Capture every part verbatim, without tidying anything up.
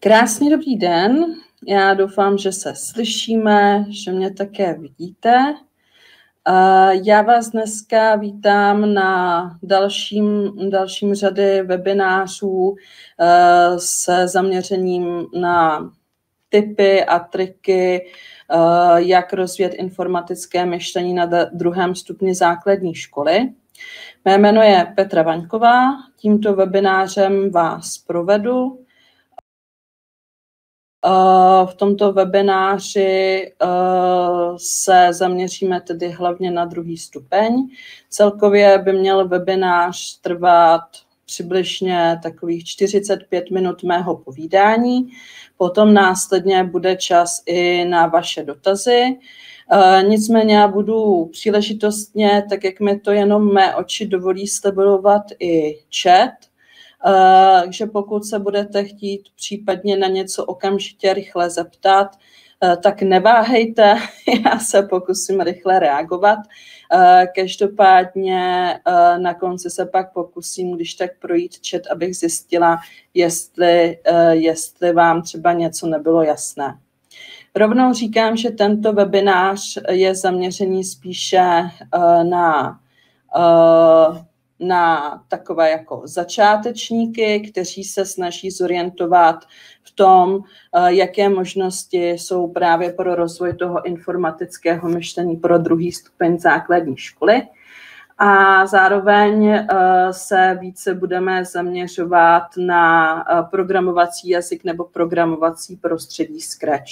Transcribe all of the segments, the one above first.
Krásný dobrý den, já doufám, že se slyšíme, že mě také vidíte. Já vás dneska vítám na dalším, dalším řady webinářů se zaměřením na tipy a triky, jak rozvíjet informatické myšlení na druhém stupni základní školy. Mé jméno je Petra Vaňková, tímto webinářem vás provedu. V tomto webináři se zaměříme tedy hlavně na druhý stupeň. Celkově by měl webinář trvat přibližně takových čtyřicet pět minut mého povídání. Potom následně bude čas i na vaše dotazy. Nicméně já budu příležitostně, tak jak mi to jenom mé oči dovolí, sledovat i chat. Takže pokud se budete chtít případně na něco okamžitě rychle zeptat, tak neváhejte, já se pokusím rychle reagovat. Každopádně na konci se pak pokusím, když tak projít chat, abych zjistila, jestli, jestli vám třeba něco nebylo jasné. Rovnou říkám, že tento webinář je zaměřený spíše na na takové jako začátečníky, kteří se snaží zorientovat v tom, jaké možnosti jsou právě pro rozvoj toho informatického myšlení pro druhý stupeň základní školy. A zároveň se více budeme zaměřovat na programovací jazyk nebo programovací prostředí Scratch.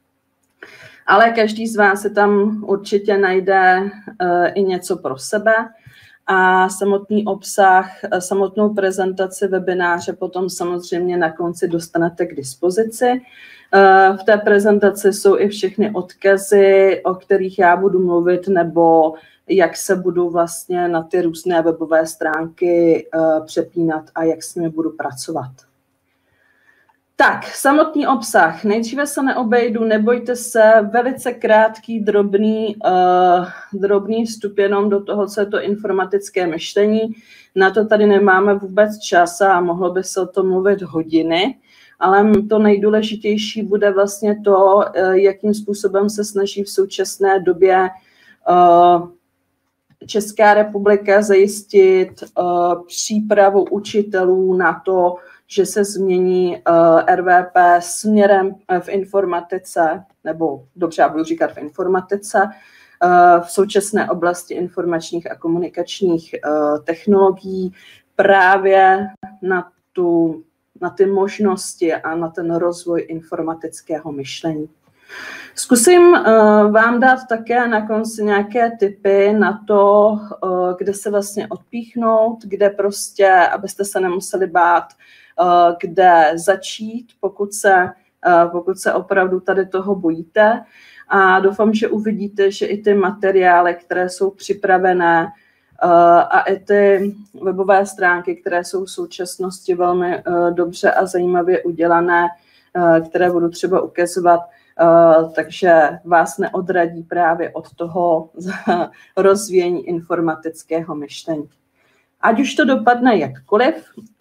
Ale každý z vás se tam určitě najde i něco pro sebe. A samotný obsah, samotnou prezentaci webináře potom samozřejmě na konci dostanete k dispozici. V té prezentaci jsou i všechny odkazy, o kterých já budu mluvit, nebo jak se budu vlastně na ty různé webové stránky přepínat a jak s nimi budu pracovat. Tak, samotný obsah. Nejdříve se neobejdu, nebojte se, velice krátký, drobný, uh, drobný vstup jenom do toho, co je to informatické myšlení. Na to tady nemáme vůbec čas a mohlo by se o tom mluvit hodiny, ale to nejdůležitější bude vlastně to, uh, jakým způsobem se snaží v současné době uh, Česká republika zajistit uh, přípravu učitelů na to, že se změní uh, R V P směrem v informatice, nebo dobře, já budu říkat v informatice, uh, v současné oblasti informačních a komunikačních uh, technologií právě na, tu, na ty možnosti a na ten rozvoj informatického myšlení. Zkusím uh, vám dát také na konci nějaké tipy na to, uh, kde se vlastně odpíchnout, kde prostě, abyste se nemuseli bát, kde začít, pokud se, pokud se opravdu tady toho bojíte. A doufám, že uvidíte, že i ty materiály, které jsou připravené a i ty webové stránky, které jsou v současnosti velmi dobře a zajímavě udělané, které budu třeba ukazovat, takže vás neodradí právě od toho rozvíjení informatického myšlení. Ať už to dopadne jakkoliv,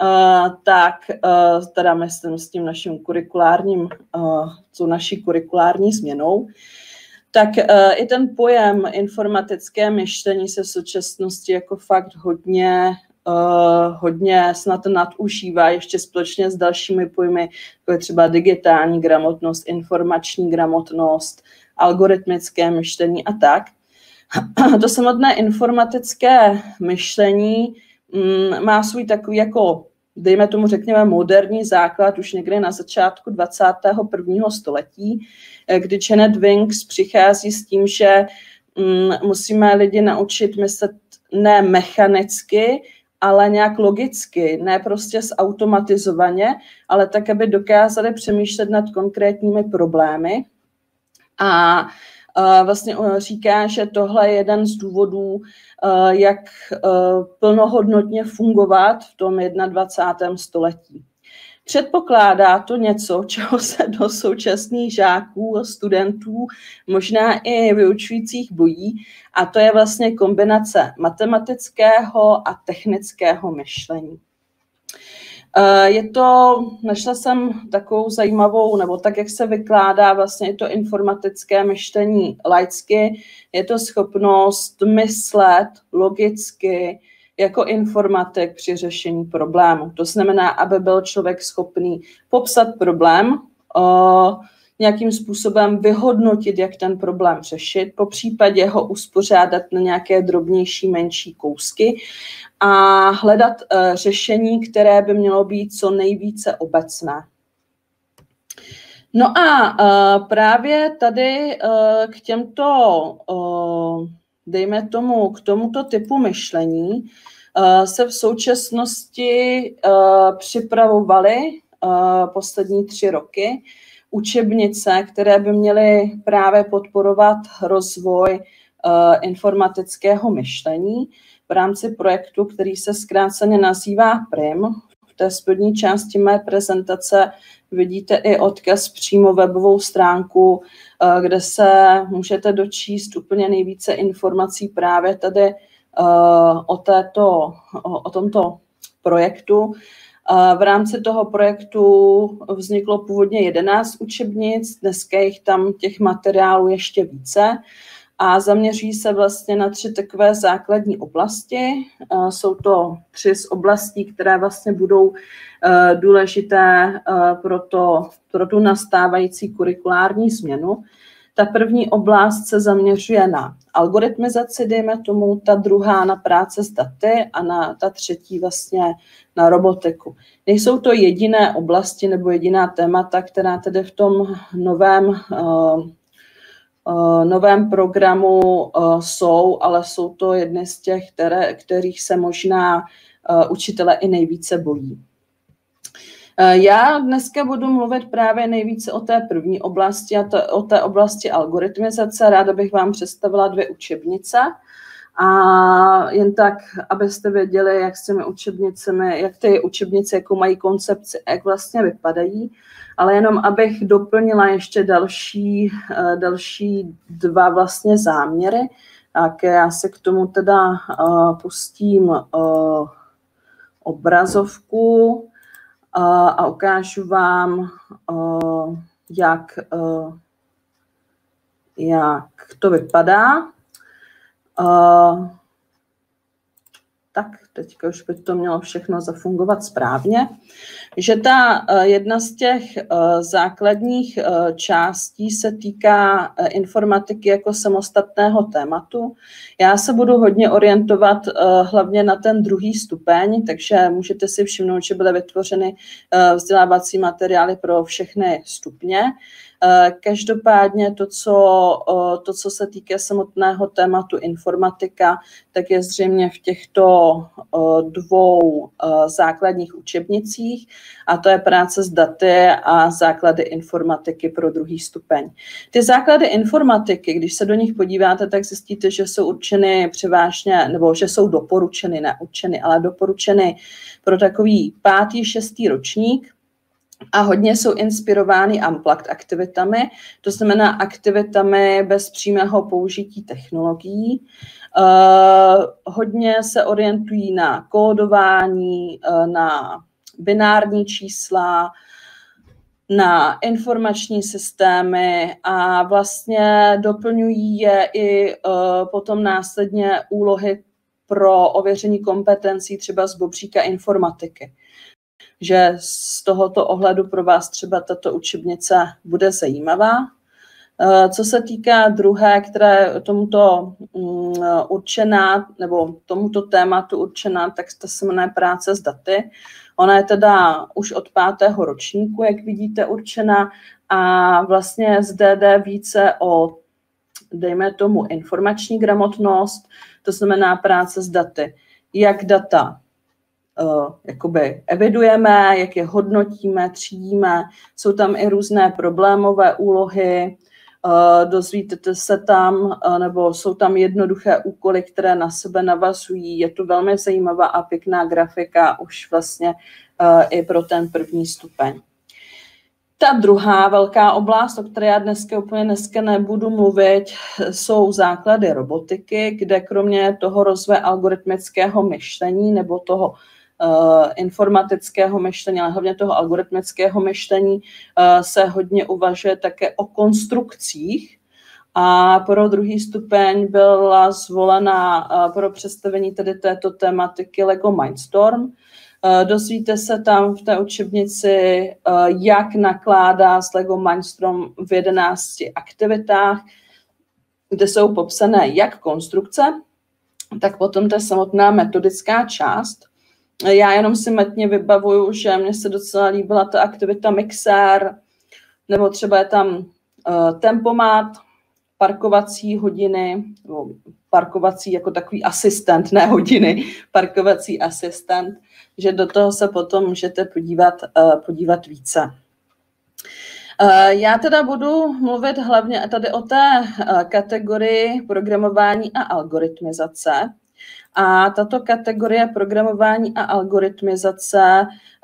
tak teda myslím s tím naším kurikulárním, co naší kurikulární změnou, tak i ten pojem informatické myšlení se v současnosti jako fakt hodně, hodně snad nadužívá ještě společně s dalšími pojmy, jako je třeba digitální gramotnost, informační gramotnost, algoritmické myšlení a tak. To samotné informatické myšlení má svůj takový jako, dejme tomu řekněme, moderní základ už někdy na začátku dvacátého prvního století, kdy Janet Winks přichází s tím, že musíme lidi naučit myslet ne mechanicky, ale nějak logicky, ne prostě zautomatizovaně, ale tak, aby dokázali přemýšlet nad konkrétními problémy. A vlastně říká, že tohle je jeden z důvodů, jak plnohodnotně fungovat v tom dvacátém prvním století. Předpokládá to něco, čeho se do současných žáků a studentů, možná i vyučujících bojí, a to je vlastně kombinace matematického a technického myšlení. Je to, našla jsem takovou zajímavou, nebo tak, jak se vykládá vlastně je to informatické myšlení laicky, je to schopnost myslet logicky jako informatik při řešení problému. To znamená, aby byl člověk schopný popsat problém, nějakým způsobem vyhodnotit, jak ten problém řešit, po případě ho uspořádat na nějaké drobnější, menší kousky a hledat uh, řešení, které by mělo být co nejvíce obecné. No a uh, právě tady uh, k těmto, uh, dejme tomu, k tomuto typu myšlení uh, se v současnosti uh, připravovaly uh, poslední tři roky učebnice, které by měly právě podporovat rozvoj uh, informatického myšlení v rámci projektu, který se zkráceně nazývá P R I M. V té spodní části mé prezentace vidíte i odkaz přímo webovou stránku, uh, kde se můžete dočíst úplně nejvíce informací právě tady uh, o, této, o, o tomto projektu. V rámci toho projektu vzniklo původně jedenáct učebnic, dneska jich tam těch materiálů ještě více a zaměří se vlastně na tři takové základní oblasti. Jsou to tři z oblastí, které vlastně budou důležité pro, to, pro tu nastávající kurikulární změnu. Ta první oblast se zaměřuje na algoritmizaci, dejme tomu, ta druhá na práce s daty a na, ta třetí vlastně na robotiku. Nejsou to jediné oblasti nebo jediná témata, která tedy v tom novém, uh, uh, novém programu uh, jsou, ale jsou to jedny z těch, které, kterých se možná uh, učitelé i nejvíce bojí. Já dneska budu mluvit právě nejvíce o té první oblasti, a to, o té oblasti algoritmizace. Ráda bych vám představila dvě učebnice. A jen tak, abyste věděli, jak s těmi učebnicemi, jak ty učebnice, jakou mají koncepci, jak vlastně vypadají. Ale jenom abych doplnila ještě další, další dva vlastně záměry, tak já se k tomu teda pustím obrazovku a ukážu vám, jak, jak to vypadá. Tak, teďka už by to mělo všechno zafungovat správně. Že ta jedna z těch základních částí se týká informatiky jako samostatného tématu. Já se budu hodně orientovat hlavně na ten druhý stupeň, takže můžete si všimnout, že byly vytvořeny vzdělávací materiály pro všechny stupně. Každopádně to co, to, co se týká samotného tématu informatika, tak je zřejmě v těchto dvou základních učebnicích, a to je práce s daty a základy informatiky pro druhý stupeň. Ty základy informatiky, když se do nich podíváte, tak zjistíte, že jsou určeny převážně, nebo že jsou doporučeny, ne určeny, ale doporučeny pro takový pátý, šestý ročník, a hodně jsou inspirovány unplugged aktivitami, to znamená aktivitami bez přímého použití technologií. Uh, hodně se orientují na kódování, uh, na binární čísla, na informační systémy a vlastně doplňují je i uh, potom následně úlohy pro ověření kompetencí třeba z bobříka informatiky. Že z tohoto ohledu pro vás třeba tato učebnice bude zajímavá. Co se týká druhé, která je tomuto určená, nebo tomuto tématu určená, tak to se jmenuje práce s daty. Ona je teda už od pátého ročníku, jak vidíte, určena a vlastně zde jde více o, dejme tomu, informační gramotnost, to znamená práce s daty. Jak data Uh, jakoby evidujeme, jak je hodnotíme, třídíme. Jsou tam i různé problémové úlohy, uh, dozvíte se tam, uh, nebo jsou tam jednoduché úkoly, které na sebe navazují. Je to velmi zajímavá a pěkná grafika už vlastně uh, i pro ten první stupeň. Ta druhá velká oblast, o které já dneska úplně dneska nebudu mluvit, jsou základy robotiky, kde kromě toho rozvoje algoritmického myšlení nebo toho informatického myšlení, ale hlavně toho algoritmického myšlení, uh, se hodně uvažuje také o konstrukcích. A pro druhý stupeň byla zvolena uh, pro představení tedy této tematiky Lego Mindstorm. Uh, dozvíte se tam v té učebnici, uh, jak nakládá s Lego Mindstorm v jedenácti aktivitách, kde jsou popsané jak konstrukce, tak potom ta samotná metodická část. Já jenom si metně vybavuju, že mně se docela líbila ta aktivita mixér, nebo třeba je tam uh, tempomat, parkovací hodiny, nebo parkovací jako takový asistent, ne hodiny, parkovací asistent, že do toho se potom můžete podívat, uh, podívat více. Já teda budu mluvit hlavně tady o té kategorii programování a algoritmizace. A tato kategorie programování a algoritmizace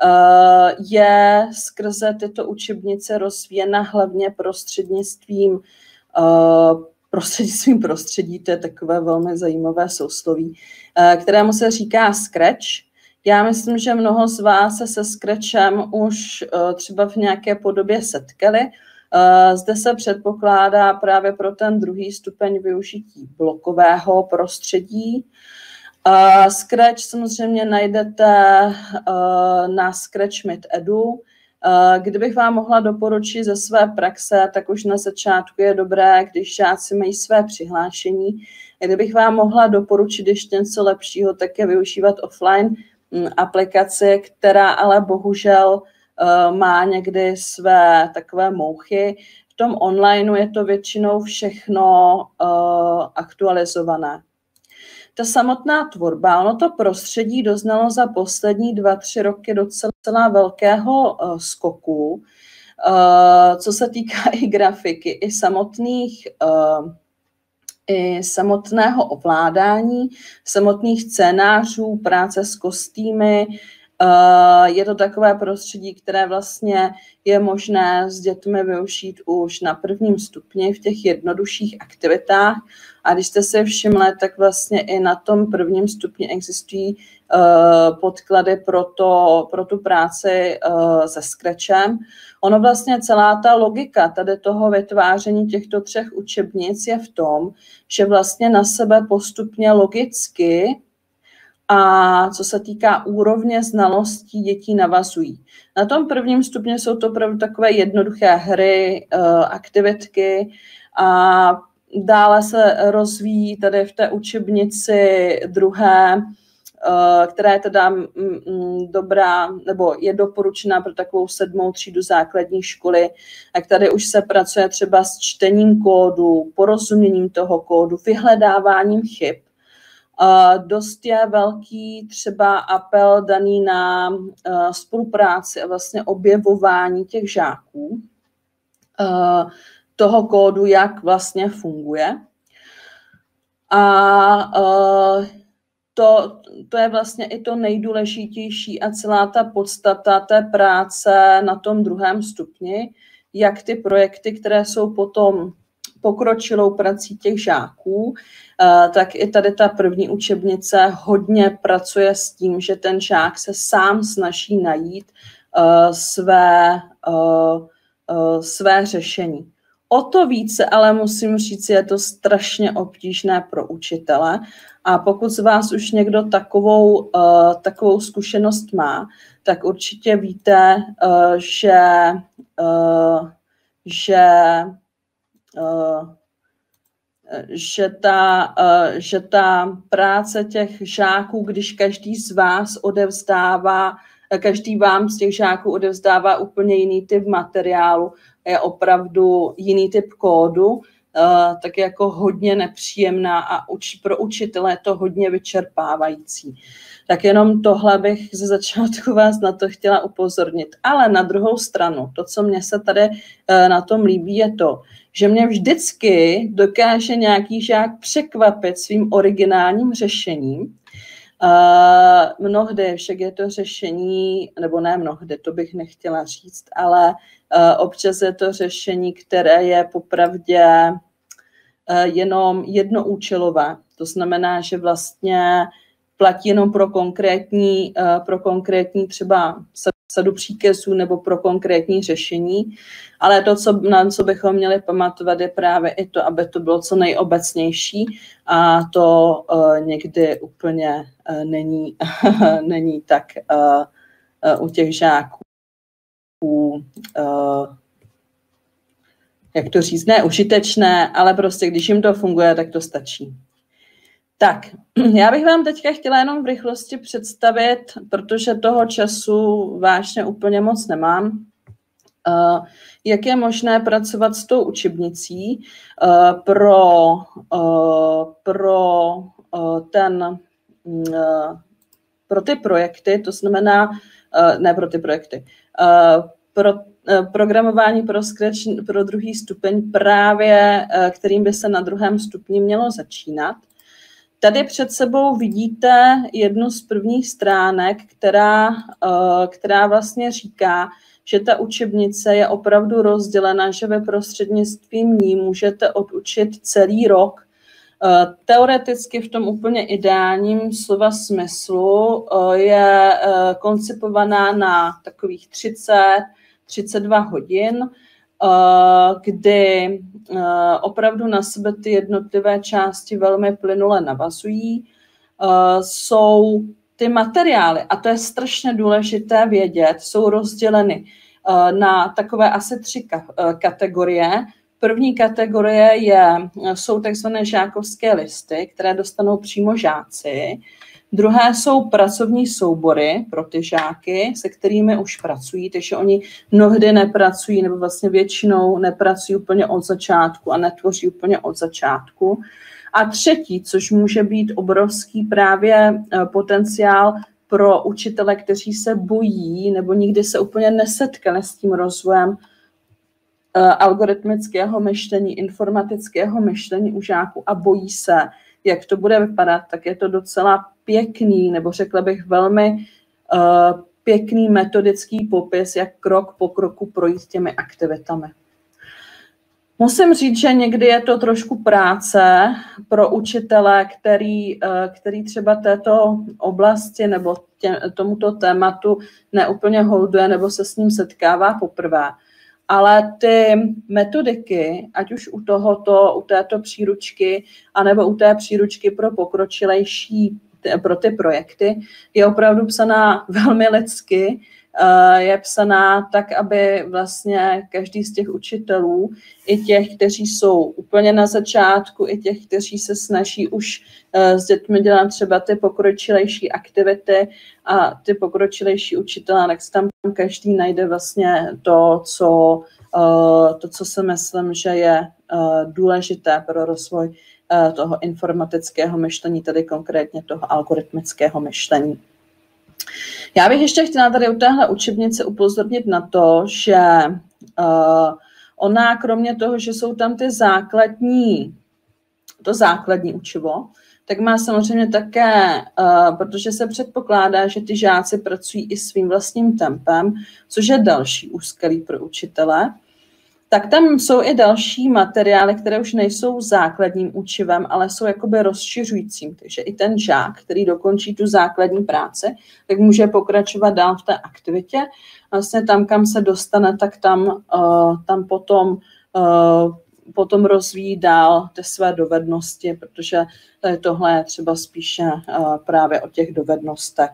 je skrze tyto učebnice rozvíjena hlavně prostřednictvím, prostřednictvím prostředí, to je takové velmi zajímavé sousloví, kterému se říká Scratch. Já myslím, že mnoho z vás se se Scratchem už uh, třeba v nějaké podobě setkali. Uh, zde se předpokládá právě pro ten druhý stupeň využití blokového prostředí. Uh, Scratch samozřejmě najdete uh, na Scratch.mit Edu. Uh, kdybych vám mohla doporučit ze své praxe, tak už na začátku je dobré, když žáci mají své přihlášení. Kdybych vám mohla doporučit ještě něco lepšího, tak je využívat offline aplikaci, která ale bohužel uh, má někdy své takové mouchy. V tom onlineu je to většinou všechno uh, aktualizované. Ta samotná tvorba, ono to prostředí doznalo za poslední dva, tři roky docela velkého uh, skoku, uh, co se týká i grafiky, i samotných uh, i samotného ovládání, samotných scénářů, práce s kostýmy. Je to takové prostředí, které vlastně je možné s dětmi využít už na prvním stupni v těch jednodušších aktivitách. A když jste si všimli, tak vlastně i na tom prvním stupni existují podklady pro, to, pro tu práci se Scratchem. Ono vlastně celá ta logika tady toho vytváření těchto třech učebnic je v tom, že vlastně na sebe postupně logicky a co se týká úrovně znalostí dětí navazují. Na tom prvním stupni jsou to opravdu takové jednoduché hry, aktivitky a dále se rozvíjí tady v té učebnici druhé, která je teda dobrá, nebo je doporučená pro takovou sedmou třídu základní školy. A tady už se pracuje třeba s čtením kódu, porozuměním toho kódu, vyhledáváním chyb. Dost je velký třeba apel daný na spolupráci a vlastně objevování těch žáků, toho kódu, jak vlastně funguje. A To, to je vlastně i to nejdůležitější a celá ta podstata té práce na tom druhém stupni, jak ty projekty, které jsou potom pokročilou prací těch žáků, tak i tady ta první učebnice hodně pracuje s tím, že ten žák se sám snaží najít své, své řešení. O to více, ale musím říct, je to strašně obtížné pro učitele. A pokud z vás už někdo takovou, uh, takovou zkušenost má, tak určitě víte, uh, že, uh, že, uh, že, ta, uh, že ta práce těch žáků, když každý z vás odevzdává, každý vám z těch žáků odevzdává úplně jiný typ materiálu, je opravdu jiný typ kódu, uh, tak jako hodně nepříjemná a uč, pro učitele je to hodně vyčerpávající. Tak jenom tohle bych ze začátku vás na to chtěla upozornit. Ale na druhou stranu, to, co mě se tady uh, na tom líbí, je to, že mě vždycky dokáže nějaký žák překvapit svým originálním řešením. Uh, mnohdy však je to řešení, nebo ne mnohdy, to bych nechtěla říct, ale uh, občas je to řešení, které je popravdě uh, jenom jednoúčelové. To znamená, že vlastně platí jenom pro konkrétní, pro konkrétní třeba sadu příkazů nebo pro konkrétní řešení, ale to, co, na co bychom měli pamatovat, je právě i to, aby to bylo co nejobecnější a to uh, někdy úplně uh, není, není tak uh, uh, u těch žáků, uh, jak to říct, ne užitečné, ale prostě když jim to funguje, tak to stačí. Tak, já bych vám teďka chtěla jenom v rychlosti představit, protože toho času vážně úplně moc nemám, uh, jak je možné pracovat s tou učebnicí uh, pro, uh, pro, uh, ten, uh, pro ty projekty, to znamená, uh, ne pro ty projekty, uh, pro uh, programování pro Scratch pro druhý stupeň právě, uh, kterým by se na druhém stupni mělo začínat. Tady před sebou vidíte jednu z prvních stránek, která, která vlastně říká, že ta učebnice je opravdu rozdělena, že ve prostřednictvím ní můžete odučit celý rok. Teoreticky v tom úplně ideálním slova smyslu je koncipovaná na takových třicet třicet dva hodin, kdy opravdu na sebe ty jednotlivé části velmi plynule navazují. Jsou ty materiály, a to je strašně důležité vědět, jsou rozděleny na takové asi tři kategorie. První kategorie je, jsou takzvané žákovské listy, které dostanou přímo žáci. Druhé jsou pracovní soubory pro ty žáky, se kterými už pracují, takže oni mnohdy nepracují, nebo vlastně většinou nepracují úplně od začátku a netvoří úplně od začátku. A třetí, což může být obrovský právě potenciál pro učitele, kteří se bojí nebo nikdy se úplně nesetkali s tím rozvojem algoritmického myšlení, informatického myšlení u žáků a bojí se, jak to bude vypadat, tak je to docela pěkný, nebo řekla bych velmi uh, pěkný metodický popis, jak krok po kroku projít těmi aktivitami. Musím říct, že někdy je to trošku práce pro učitele, který, uh, který třeba této oblasti nebo tě, tomuto tématu neúplně holduje nebo se s ním setkává poprvé. Ale ty metodiky, ať už u tohoto, u této příručky, anebo u té příručky pro pokročilejší, pro ty projekty, je opravdu psaná velmi lidsky, je psaná tak, aby vlastně každý z těch učitelů, i těch, kteří jsou úplně na začátku, i těch, kteří se snaží už s dětmi dělat třeba ty pokročilejší aktivity a ty pokročilejší učitelé, tak tam každý najde vlastně to, co, to, co si myslím, že je důležité pro rozvoj toho informatického myšlení, tedy konkrétně toho algoritmického myšlení. Já bych ještě chtěla tady u téhle učebnice upozornit na to, že uh, ona kromě toho, že jsou tam ty základní, to základní učivo, tak má samozřejmě také, uh, protože se předpokládá, že ty žáci pracují i svým vlastním tempem, což je další úskalí pro učitele, tak tam jsou i další materiály, které už nejsou základním učivem, ale jsou jakoby rozšiřujícím. Takže i ten žák, který dokončí tu základní práci, tak může pokračovat dál v té aktivitě. Vlastně tam, kam se dostane, tak tam, uh, tam potom, uh, potom rozvíjí dál ty své dovednosti, protože tohle je třeba spíše uh, právě o těch dovednostech.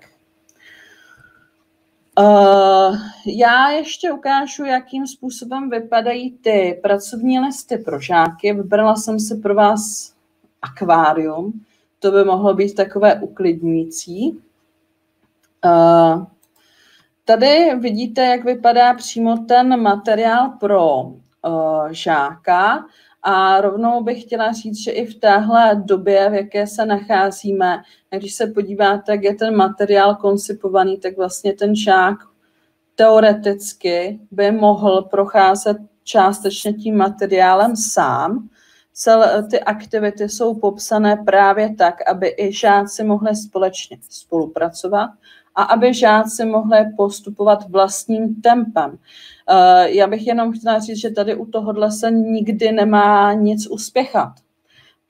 Uh, já ještě ukážu, jakým způsobem vypadají ty pracovní listy pro žáky. Vybrala jsem si pro vás akvárium. To by mohlo být takové uklidňující. Uh, tady vidíte, jak vypadá přímo ten materiál pro uh, žáka. A rovnou bych chtěla říct, že i v téhle době, v jaké se nacházíme, když se podíváte, jak je ten materiál koncipovaný, tak vlastně ten žák teoreticky by mohl procházet částečně tím materiálem sám. Celé ty aktivity jsou popsané právě tak, aby i žáci mohli společně spolupracovat a aby žáci mohli postupovat vlastním tempem. Já bych jenom chtěla říct, že tady u tohohle se nikdy nemá nic uspěchat,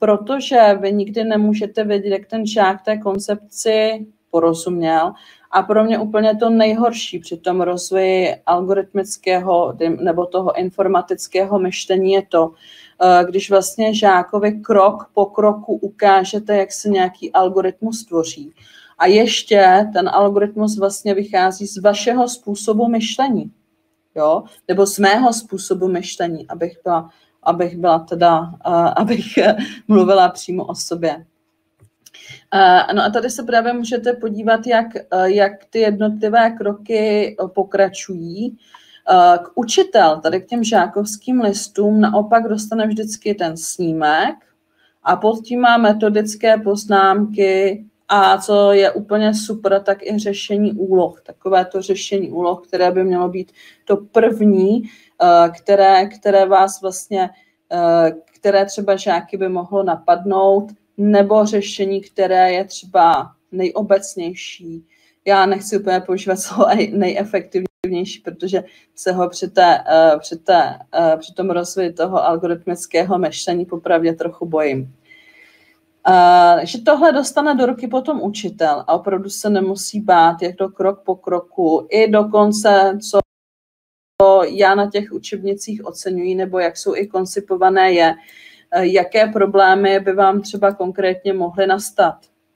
protože vy nikdy nemůžete vědět, jak ten žák té koncepci porozuměl. A pro mě úplně to nejhorší při tom rozvoji algoritmického nebo toho informatického myšlení je to, když vlastně žákovi krok po kroku ukážete, jak se nějaký algoritmus tvoří. A ještě ten algoritmus vlastně vychází z vašeho způsobu myšlení, jo? Nebo z mého způsobu myšlení, abych byla, abych byla teda, abych mluvila přímo o sobě. No a tady se právě můžete podívat, jak, jak ty jednotlivé kroky pokračují. K učitel, tady k těm žákovským listům, naopak dostane vždycky ten snímek a pod tím má metodické poznámky a co je úplně super, tak i řešení úloh. Takové to řešení úloh, které by mělo být to první, které, které vás vlastně, které třeba žáky by mohlo napadnout, nebo řešení, které je třeba nejobecnější. Já nechci úplně používat slovo nejefektivnější, protože se ho při, té, při, té, při tom rozvoji toho algoritmického myšlení popravdě trochu bojím. Že tohle dostane do ruky potom učitel a opravdu se nemusí bát, jak to krok po kroku, i dokonce, co já na těch učebnicích oceňuji, nebo jak jsou i koncipované, je, jaké problémy by vám třeba konkrétně mohly nastat.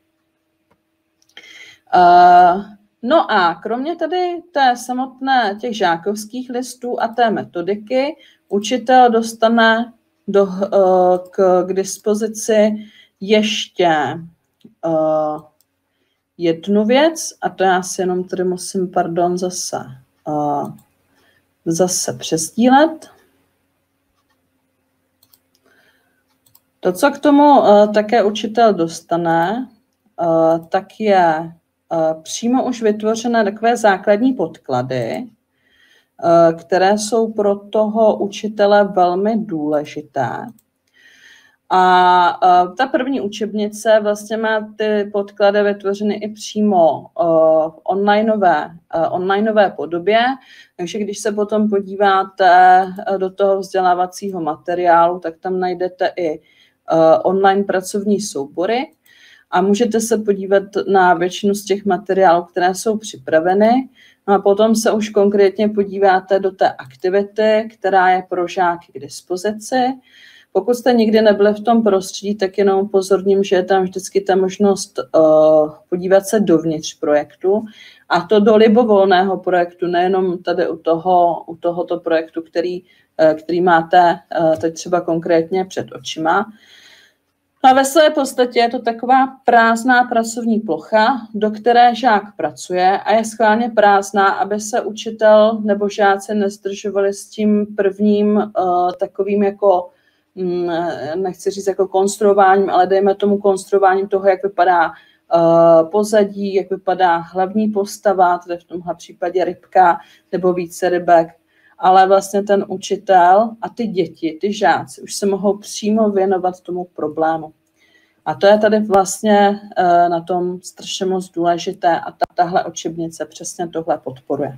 No a kromě tady té samotné těch žákovských listů a té metodiky, učitel dostane do, k, k dispozici ještě jednu věc, a to já si jenom tady musím, pardon, zase, zase přesdílet. To, co k tomu uh, také učitel dostane, uh, tak je uh, přímo už vytvořené takové základní podklady, uh, které jsou pro toho učitele velmi důležité. A uh, ta první učebnice vlastně má ty podklady vytvořeny i přímo uh, onlineové, uh, onlineové podobě, takže když se potom podíváte do toho vzdělávacího materiálu, tak tam najdete i online pracovní soubory a můžete se podívat na většinu z těch materiálů, které jsou připraveny. No a potom se už konkrétně podíváte do té aktivity, která je pro žáky k dispozici. Pokud jste nikdy nebyli v tom prostředí, tak jenom upozorním, že je tam vždycky ta možnost uh, podívat se dovnitř projektu, a to do libovolného projektu, nejenom tady u, toho, u tohoto projektu, který, uh, který máte uh, teď třeba konkrétně před očima. A ve své podstatě je to taková prázdná pracovní plocha, do které žák pracuje a je schválně prázdná, aby se učitel nebo žáci nezdržovali s tím prvním uh, takovým jako, um, nechci říct jako konstruováním, ale dejme tomu konstruováním toho, jak vypadá uh, pozadí, jak vypadá hlavní postava, tedy v tomhle případě rybka nebo více rybek. Ale vlastně ten učitel a ty děti, ty žáci už se mohou přímo věnovat tomu problému. A to je tady vlastně uh, na tom strašně moc důležité a ta, tahle učebnice přesně tohle podporuje.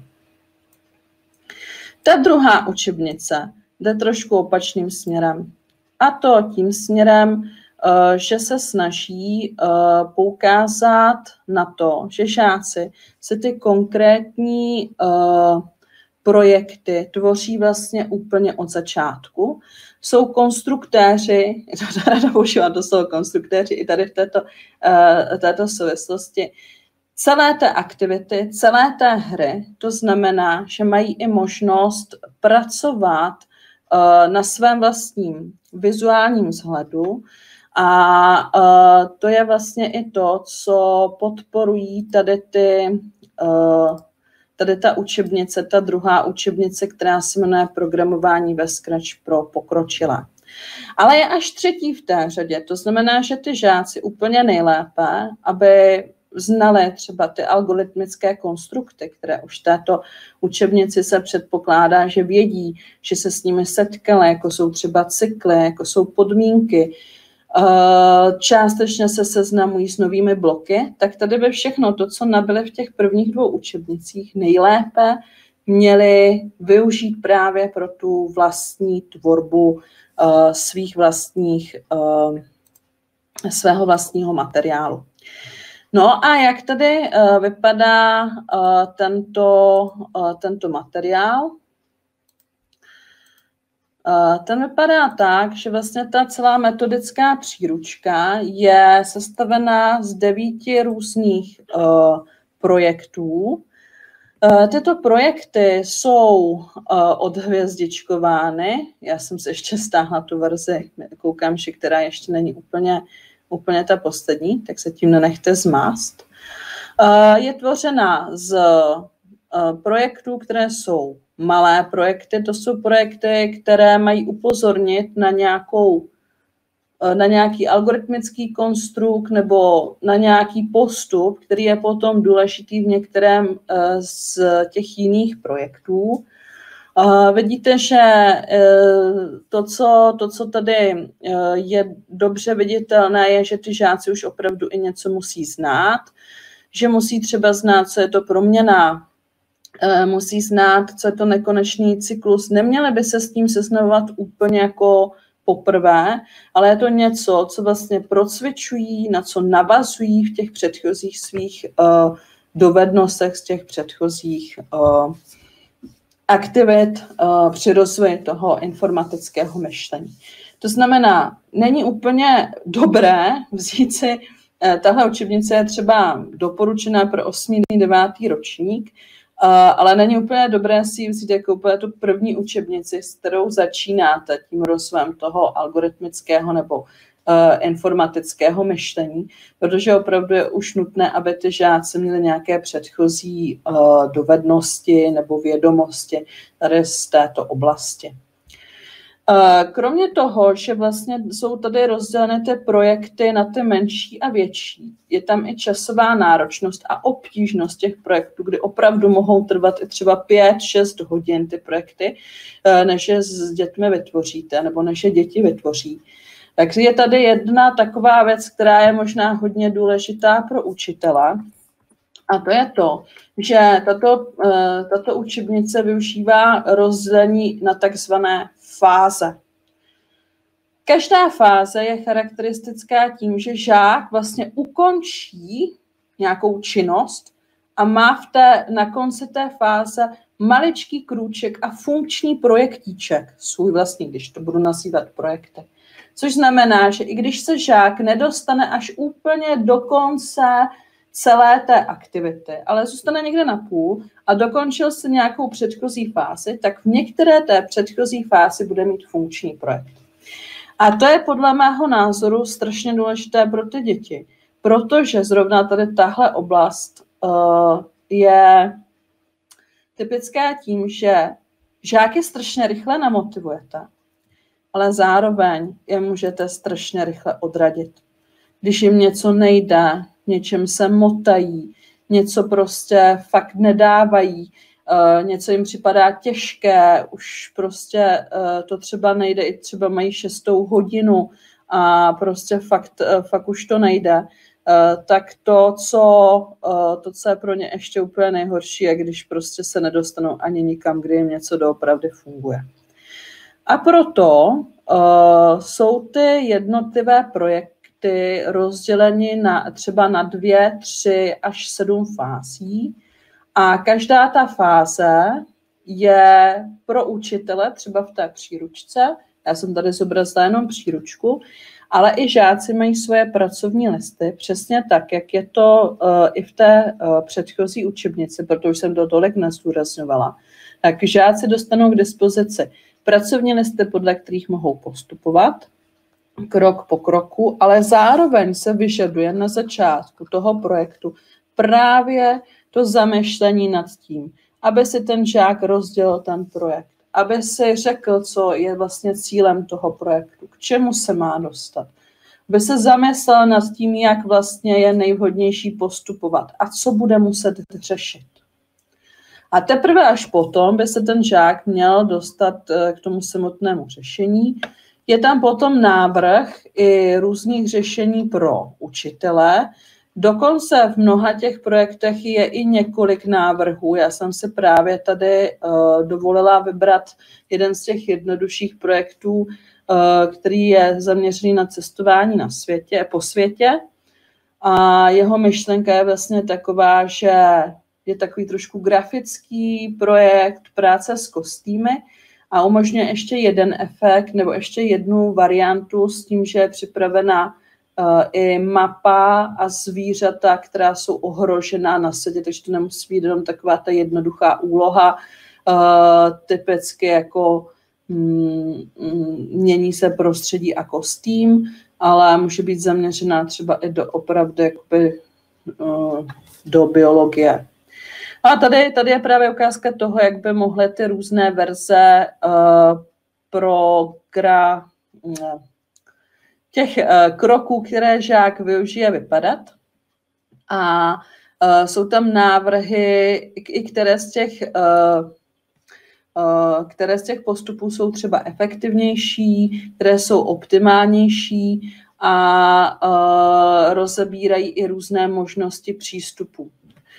Ta druhá učebnice jde trošku opačným směrem. A to tím směrem, uh, že se snaží uh, poukázat na to, že žáci se ty konkrétní uh, projekty tvoří vlastně úplně od začátku. Jsou konstruktéři, ráda používám to slovo konstruktéři i tady v této, uh, této souvislosti, celé té aktivity, celé té hry, to znamená, že mají i možnost pracovat uh, na svém vlastním vizuálním vzhledu a uh, to je vlastně i to, co podporují tady ty uh, Tady ta učebnice, ta druhá učebnice, která se jmenuje Programování ve Scratch pro pokročilé. Ale je až třetí v té řadě, to znamená, že ty žáci úplně nejlépe, aby znali třeba ty algoritmické konstrukty, které už v této učebnici se předpokládá, že vědí, že se s nimi setkali, jako jsou třeba cykly, jako jsou podmínky, částečně se seznamují s novými bloky, tak tady by všechno to, co nabyli v těch prvních dvou učebnicích, nejlépe měli využít právě pro tu vlastní tvorbu uh, svých vlastních uh, svého vlastního materiálu. No a jak tady uh, vypadá uh, tento, uh, tento materiál? Uh, ten vypadá tak, že vlastně ta celá metodická příručka je sestavená z devíti různých uh, projektů. Uh, tyto projekty jsou uh, odhvězdičkovány. Já jsem se ještě stáhla tu verzi, koukám, že která ještě není úplně úplně ta poslední, tak se tím nenechte zmást. Je tvořena z projektů, které jsou malé projekty. To jsou projekty, které mají upozornit na, nějakou, na nějaký algoritmický konstrukt nebo na nějaký postup, který je potom důležitý v některém z těch jiných projektů. Uh, vidíte, že uh, to, co, to, co tady uh, je dobře viditelné, je, že ty žáci už opravdu i něco musí znát, že musí třeba znát, co je to proměna, uh, musí znát, co je to nekonečný cyklus. Neměli by se s tím seznamovat úplně jako poprvé, ale je to něco, co vlastně procvičují, na co navazují v těch předchozích svých uh, dovednostech z těch předchozích uh, aktivit uh, při rozvoji toho informatického myšlení. To znamená, není úplně dobré vzít si, uh, tahle učebnice je třeba doporučená pro osmý, devátý ročník, uh, ale není úplně dobré si ji vzít jako úplně tu první učebnici, s kterou začínáte tím rozvojem toho algoritmického nebo informatického myšlení, protože opravdu je už nutné, aby ty žáci měli nějaké předchozí uh, dovednosti nebo vědomosti tady z této oblasti. Uh, kromě toho, že vlastně jsou tady rozděleny ty projekty na ty menší a větší, je tam i časová náročnost a obtížnost těch projektů, kdy opravdu mohou trvat i třeba pět šest hodin ty projekty, uh, než je s dětmi vytvoříte nebo než je děti vytvoří. Takže je tady jedna taková věc, která je možná hodně důležitá pro učitele, a to je to, že tato, tato učebnice využívá rozdělení na takzvané fáze. Každá fáze je charakteristická tím, že žák vlastně ukončí nějakou činnost a má v té, na konci té fáze maličký krůček a funkční projektíček, svůj vlastní, když to budu nazývat projekty. Což znamená, že i když se žák nedostane až úplně do konce celé té aktivity, ale zůstane někde na půl a dokončil se nějakou předchozí fázi, tak v některé té předchozí fázi bude mít funkční projekt. A to je podle mého názoru strašně důležité pro ty děti, protože zrovna tady tahle oblast uh, je typická tím, že žáky strašně rychle namotivujete, ale zároveň je můžete strašně rychle odradit. Když jim něco nejde, něčem se motají, něco prostě fakt nedávají, uh, něco jim připadá těžké, už prostě uh, to třeba nejde, i třeba mají šestou hodinu a prostě fakt, uh, fakt už to nejde, uh, tak to co, uh, to, co je pro ně ještě úplně nejhorší, je, když prostě se nedostanou ani nikam, kde jim něco doopravdy funguje. A proto uh, jsou ty jednotlivé projekty rozděleny na, třeba na dvě, tři až sedm fází a každá ta fáze je pro učitele, třeba v té příručce, já jsem tady zobrazila jenom příručku, ale i žáci mají svoje pracovní listy, přesně tak, jak je to uh, i v té uh, předchozí učebnici, protože jsem to tolik nezdůrazňovala. Tak žáci dostanou k dispozici pracovní listy, podle kterých mohou postupovat krok po kroku, ale zároveň se vyžaduje na začátku toho projektu právě to zamyšlení nad tím, aby si ten žák rozdělil ten projekt, aby si řekl, co je vlastně cílem toho projektu, k čemu se má dostat, aby se zamyslel nad tím, jak vlastně je nejvhodnější postupovat a co bude muset řešit. A teprve až potom by se ten žák měl dostat k tomu samotnému řešení. Je tam potom návrh i různých řešení pro učitele. Dokonce v mnoha těch projektech je i několik návrhů. Já jsem si právě tady uh, dovolila vybrat jeden z těch jednodušších projektů, který je zaměřený na cestování na světě, po světě. A jeho myšlenka je vlastně taková, že je takový trošku grafický projekt práce s kostýmy a umožňuje ještě jeden efekt nebo ještě jednu variantu s tím, že je připravena uh, i mapa a zvířata, která jsou ohrožená na světě, takže to nemusí být jenom taková ta jednoduchá úloha, uh, typicky jako mm, mm, mění se prostředí a kostým, ale může být zaměřená třeba i do opravdu jakoby, uh, do biologie. A tady, tady je právě ukázka toho, jak by mohly ty různé verze uh, pro gra, uh, těch uh, kroků, které žák využije, vypadat. A uh, jsou tam návrhy, i které z těch, uh, uh, které z těch postupů jsou třeba efektivnější, které jsou optimálnější a uh, rozebírají i různé možnosti přístupu.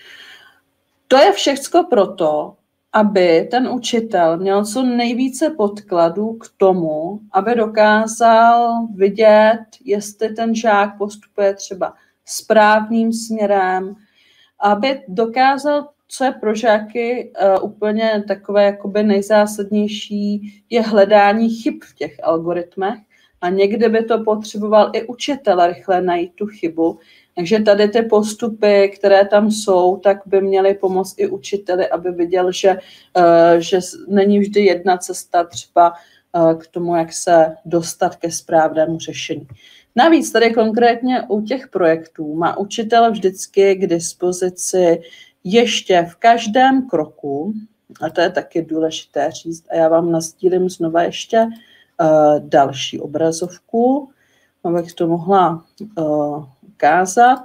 To je všechno proto, aby ten učitel měl co nejvíce podkladů k tomu, aby dokázal vidět, jestli ten žák postupuje třeba správným směrem, aby dokázal, co je pro žáky uh, úplně takové jakoby nejzásadnější, je hledání chyb v těch algoritmech a někdy by to potřeboval i učitel rychle najít tu chybu. Takže tady ty postupy, které tam jsou, tak by měly pomoct i učiteli, aby viděl, že, uh, že není vždy jedna cesta třeba uh, k tomu, jak se dostat ke správnému řešení. Navíc tady konkrétně u těch projektů má učitel vždycky k dispozici ještě v každém kroku, a to je taky důležité říct, a já vám nasdílím znova ještě uh, další obrazovku, abych to mohla uh, ukázat.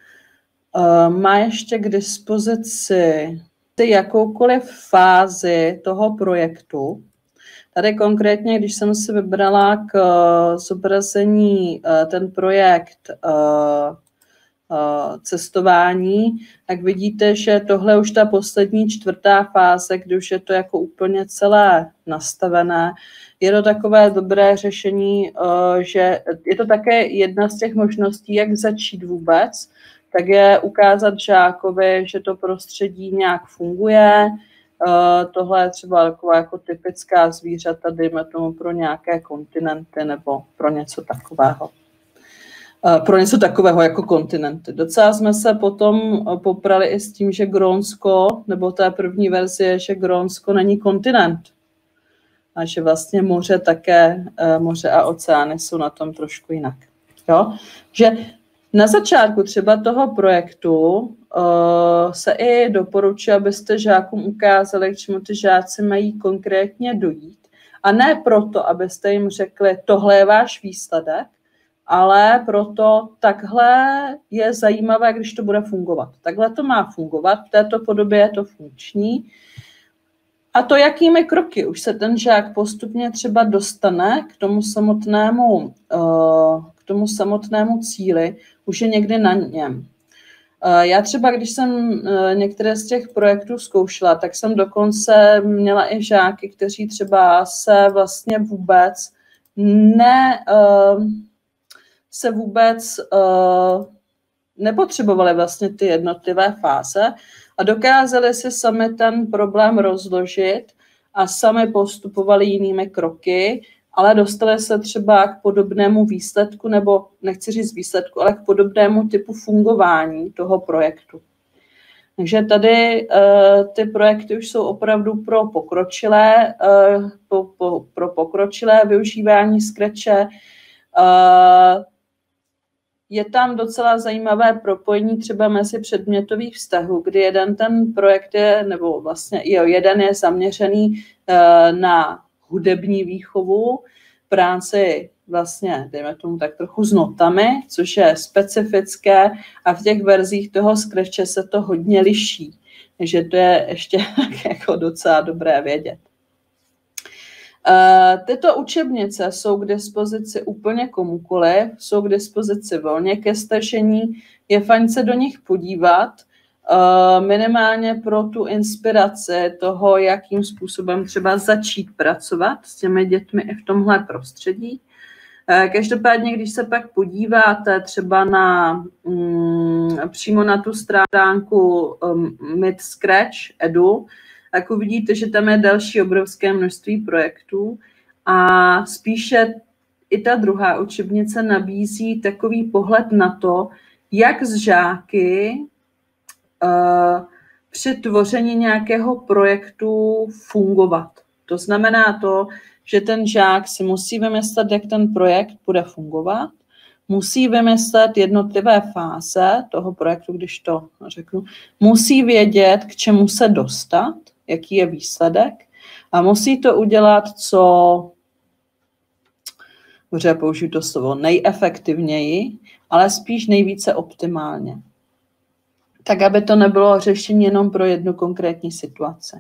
Uh, má ještě k dispozici jakoukoliv fázi toho projektu. Tady konkrétně, když jsem si vybrala k uh, zobrazení uh, ten projekt uh, uh, cestování, tak vidíte, že tohle je už ta poslední čtvrtá fáze, kdy už je to jako úplně celé nastavené. Je to takové dobré řešení, že je to také jedna z těch možností, jak začít vůbec, tak je ukázat žákovi, že to prostředí nějak funguje. Tohle je třeba taková jako typická zvířata, dejme tomu pro nějaké kontinenty nebo pro něco takového. Pro něco takového jako kontinenty. Docela jsme se potom poprali i s tím, že Grónsko, nebo té první verzi je, že Grónsko není kontinent. A že vlastně moře také, moře a oceány jsou na tom trošku jinak. Jo? Že na začátku třeba toho projektu uh, se i doporučuje, abyste žákům ukázali, k čemu ty žáci mají konkrétně dojít. A ne proto, abyste jim řekli, tohle je váš výsledek, ale proto takhle je zajímavé, když to bude fungovat. Takhle to má fungovat, v této podobě je to funkční. A to, jakými kroky už se ten žák postupně třeba dostane k tomu samotnému, k tomu samotnému cíli, už je někdy na něm. Já třeba, když jsem některé z těch projektů zkoušela, tak jsem dokonce měla i žáky, kteří třeba se vlastně vůbec ne, se vůbec nepotřebovali vlastně ty jednotlivé fáze a dokázali si sami ten problém rozložit a sami postupovali jinými kroky, ale dostali se třeba k podobnému výsledku, nebo nechci říct výsledku, ale k podobnému typu fungování toho projektu. Takže tady uh, ty projekty už jsou opravdu pro pokročilé, uh, po, po, pro pokročilé využívání Scratche. Uh, Je tam docela zajímavé propojení třeba mezi předmětových vztahů, kdy jeden ten projekt je, nebo vlastně jo, jeden je zaměřený uh, na hudební výchovu, práci vlastně, dejme tomu tak trochu s notami, což je specifické a v těch verzích toho Scratche se to hodně liší. Takže to je ještě jako docela dobré vědět. Uh, tyto učebnice jsou k dispozici úplně komukoliv, jsou k dispozici volně ke stažení, je fajn se do nich podívat. minimálně pro tu inspiraci toho, jakým způsobem třeba začít pracovat s těmi dětmi i v tomhle prostředí. Každopádně, když se pak podíváte třeba na mm, přímo na tu stránku um, Mid Scratch Edu, tak uvidíte, že tam je další obrovské množství projektů a spíše i ta druhá učebnice nabízí takový pohled na to, jak s žáky uh, při tvoření nějakého projektu fungovat. To znamená to, že ten žák si musí vymyslet, jak ten projekt bude fungovat, musí vymyslet jednotlivé fáze toho projektu, když to řeknu, musí vědět, k čemu se dostat, jaký je výsledek a musí to udělat co, dobře, použiju to slovo, nejefektivněji, ale spíš nejvíce optimálně. Tak, aby to nebylo řešení jenom pro jednu konkrétní situaci.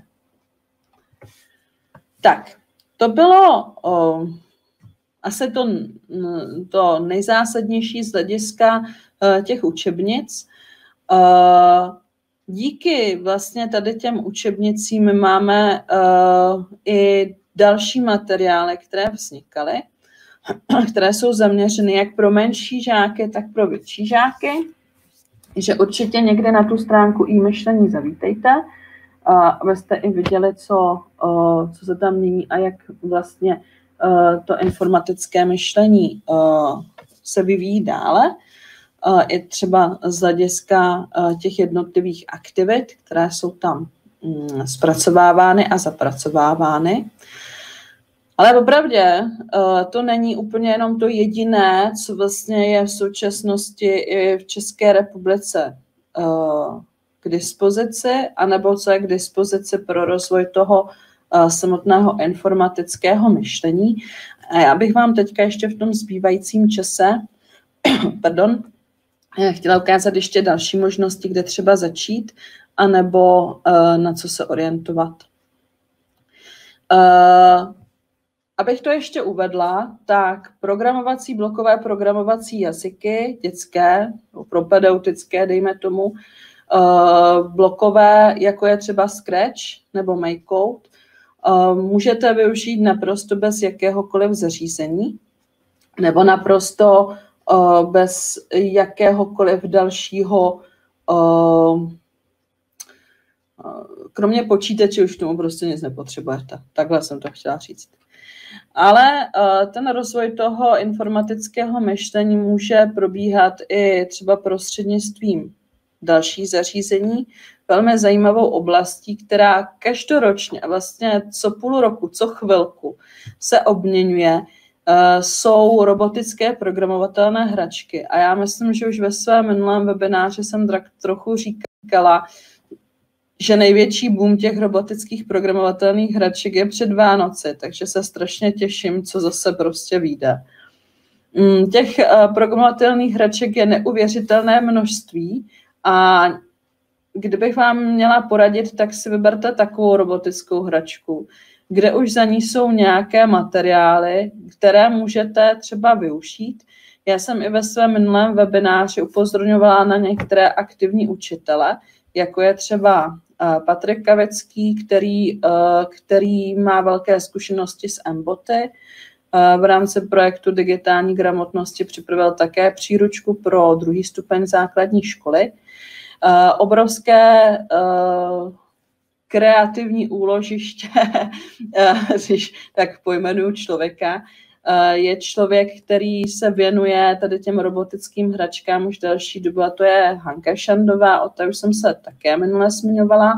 Tak, to bylo o, asi to, to nejzásadnější z hlediska uh, těch učebnic. Uh, díky vlastně tady těm učebnicím máme uh, i další materiály, které vznikaly, které jsou zaměřeny jak pro menší žáky, tak pro větší žáky. Že určitě někde na tu stránku e-myšlení zavítejte, abyste i viděli, co, co se tam mění a jak vlastně to informatické myšlení se vyvíjí dále. I třeba z hlediska těch jednotlivých aktivit, které jsou tam zpracovávány a zapracovávány. Ale popravdě to není úplně jenom to jediné, co vlastně je v současnosti i v České republice k dispozici, anebo co je k dispozici pro rozvoj toho samotného informatického myšlení. A já bych vám teďka ještě v tom zbývajícím čase pardon, chtěla ukázat ještě další možnosti, kde třeba začít, anebo na co se orientovat. Abych to ještě uvedla, tak programovací, blokové programovací jazyky, dětské, propedeutické, dejme tomu, uh, blokové, jako je třeba Scratch nebo MakeCode, uh, můžete využít naprosto bez jakéhokoliv zařízení, nebo naprosto uh, bez jakéhokoliv dalšího, uh, kromě počítače už tomu prostě nic nepotřebujete. Takhle jsem to chtěla říct. Ale uh, ten rozvoj toho informatického myšlení může probíhat i třeba prostřednictvím dalších zařízení. Velmi zajímavou oblastí, která každoročně, vlastně co půl roku, co chvilku se obměňuje, uh, jsou robotické programovatelné hračky. A já myslím, že už ve svém minulém webináři jsem trochu říkala, že největší boom těch robotických programovatelných hraček je před Vánoci, takže se strašně těším, co zase prostě vyjde. Těch programovatelných hraček je neuvěřitelné množství a kdybych vám měla poradit, tak si vyberte takovou robotickou hračku, kde už za ní jsou nějaké materiály, které můžete třeba využít. Já jsem i ve svém minulém webináři upozorňovala na některé aktivní učitele, jako je třeba Patrik Kavecký, který, který má velké zkušenosti s M-boty. V rámci projektu digitální gramotnosti připravil také příručku pro druhý stupeň základní školy. Obrovské kreativní úložiště, když tak pojmenuju člověka, je člověk, který se věnuje tady těm robotickým hračkám už delší dobu, a to je Hanka Šandová, o té už jsem se také minule zmiňovala.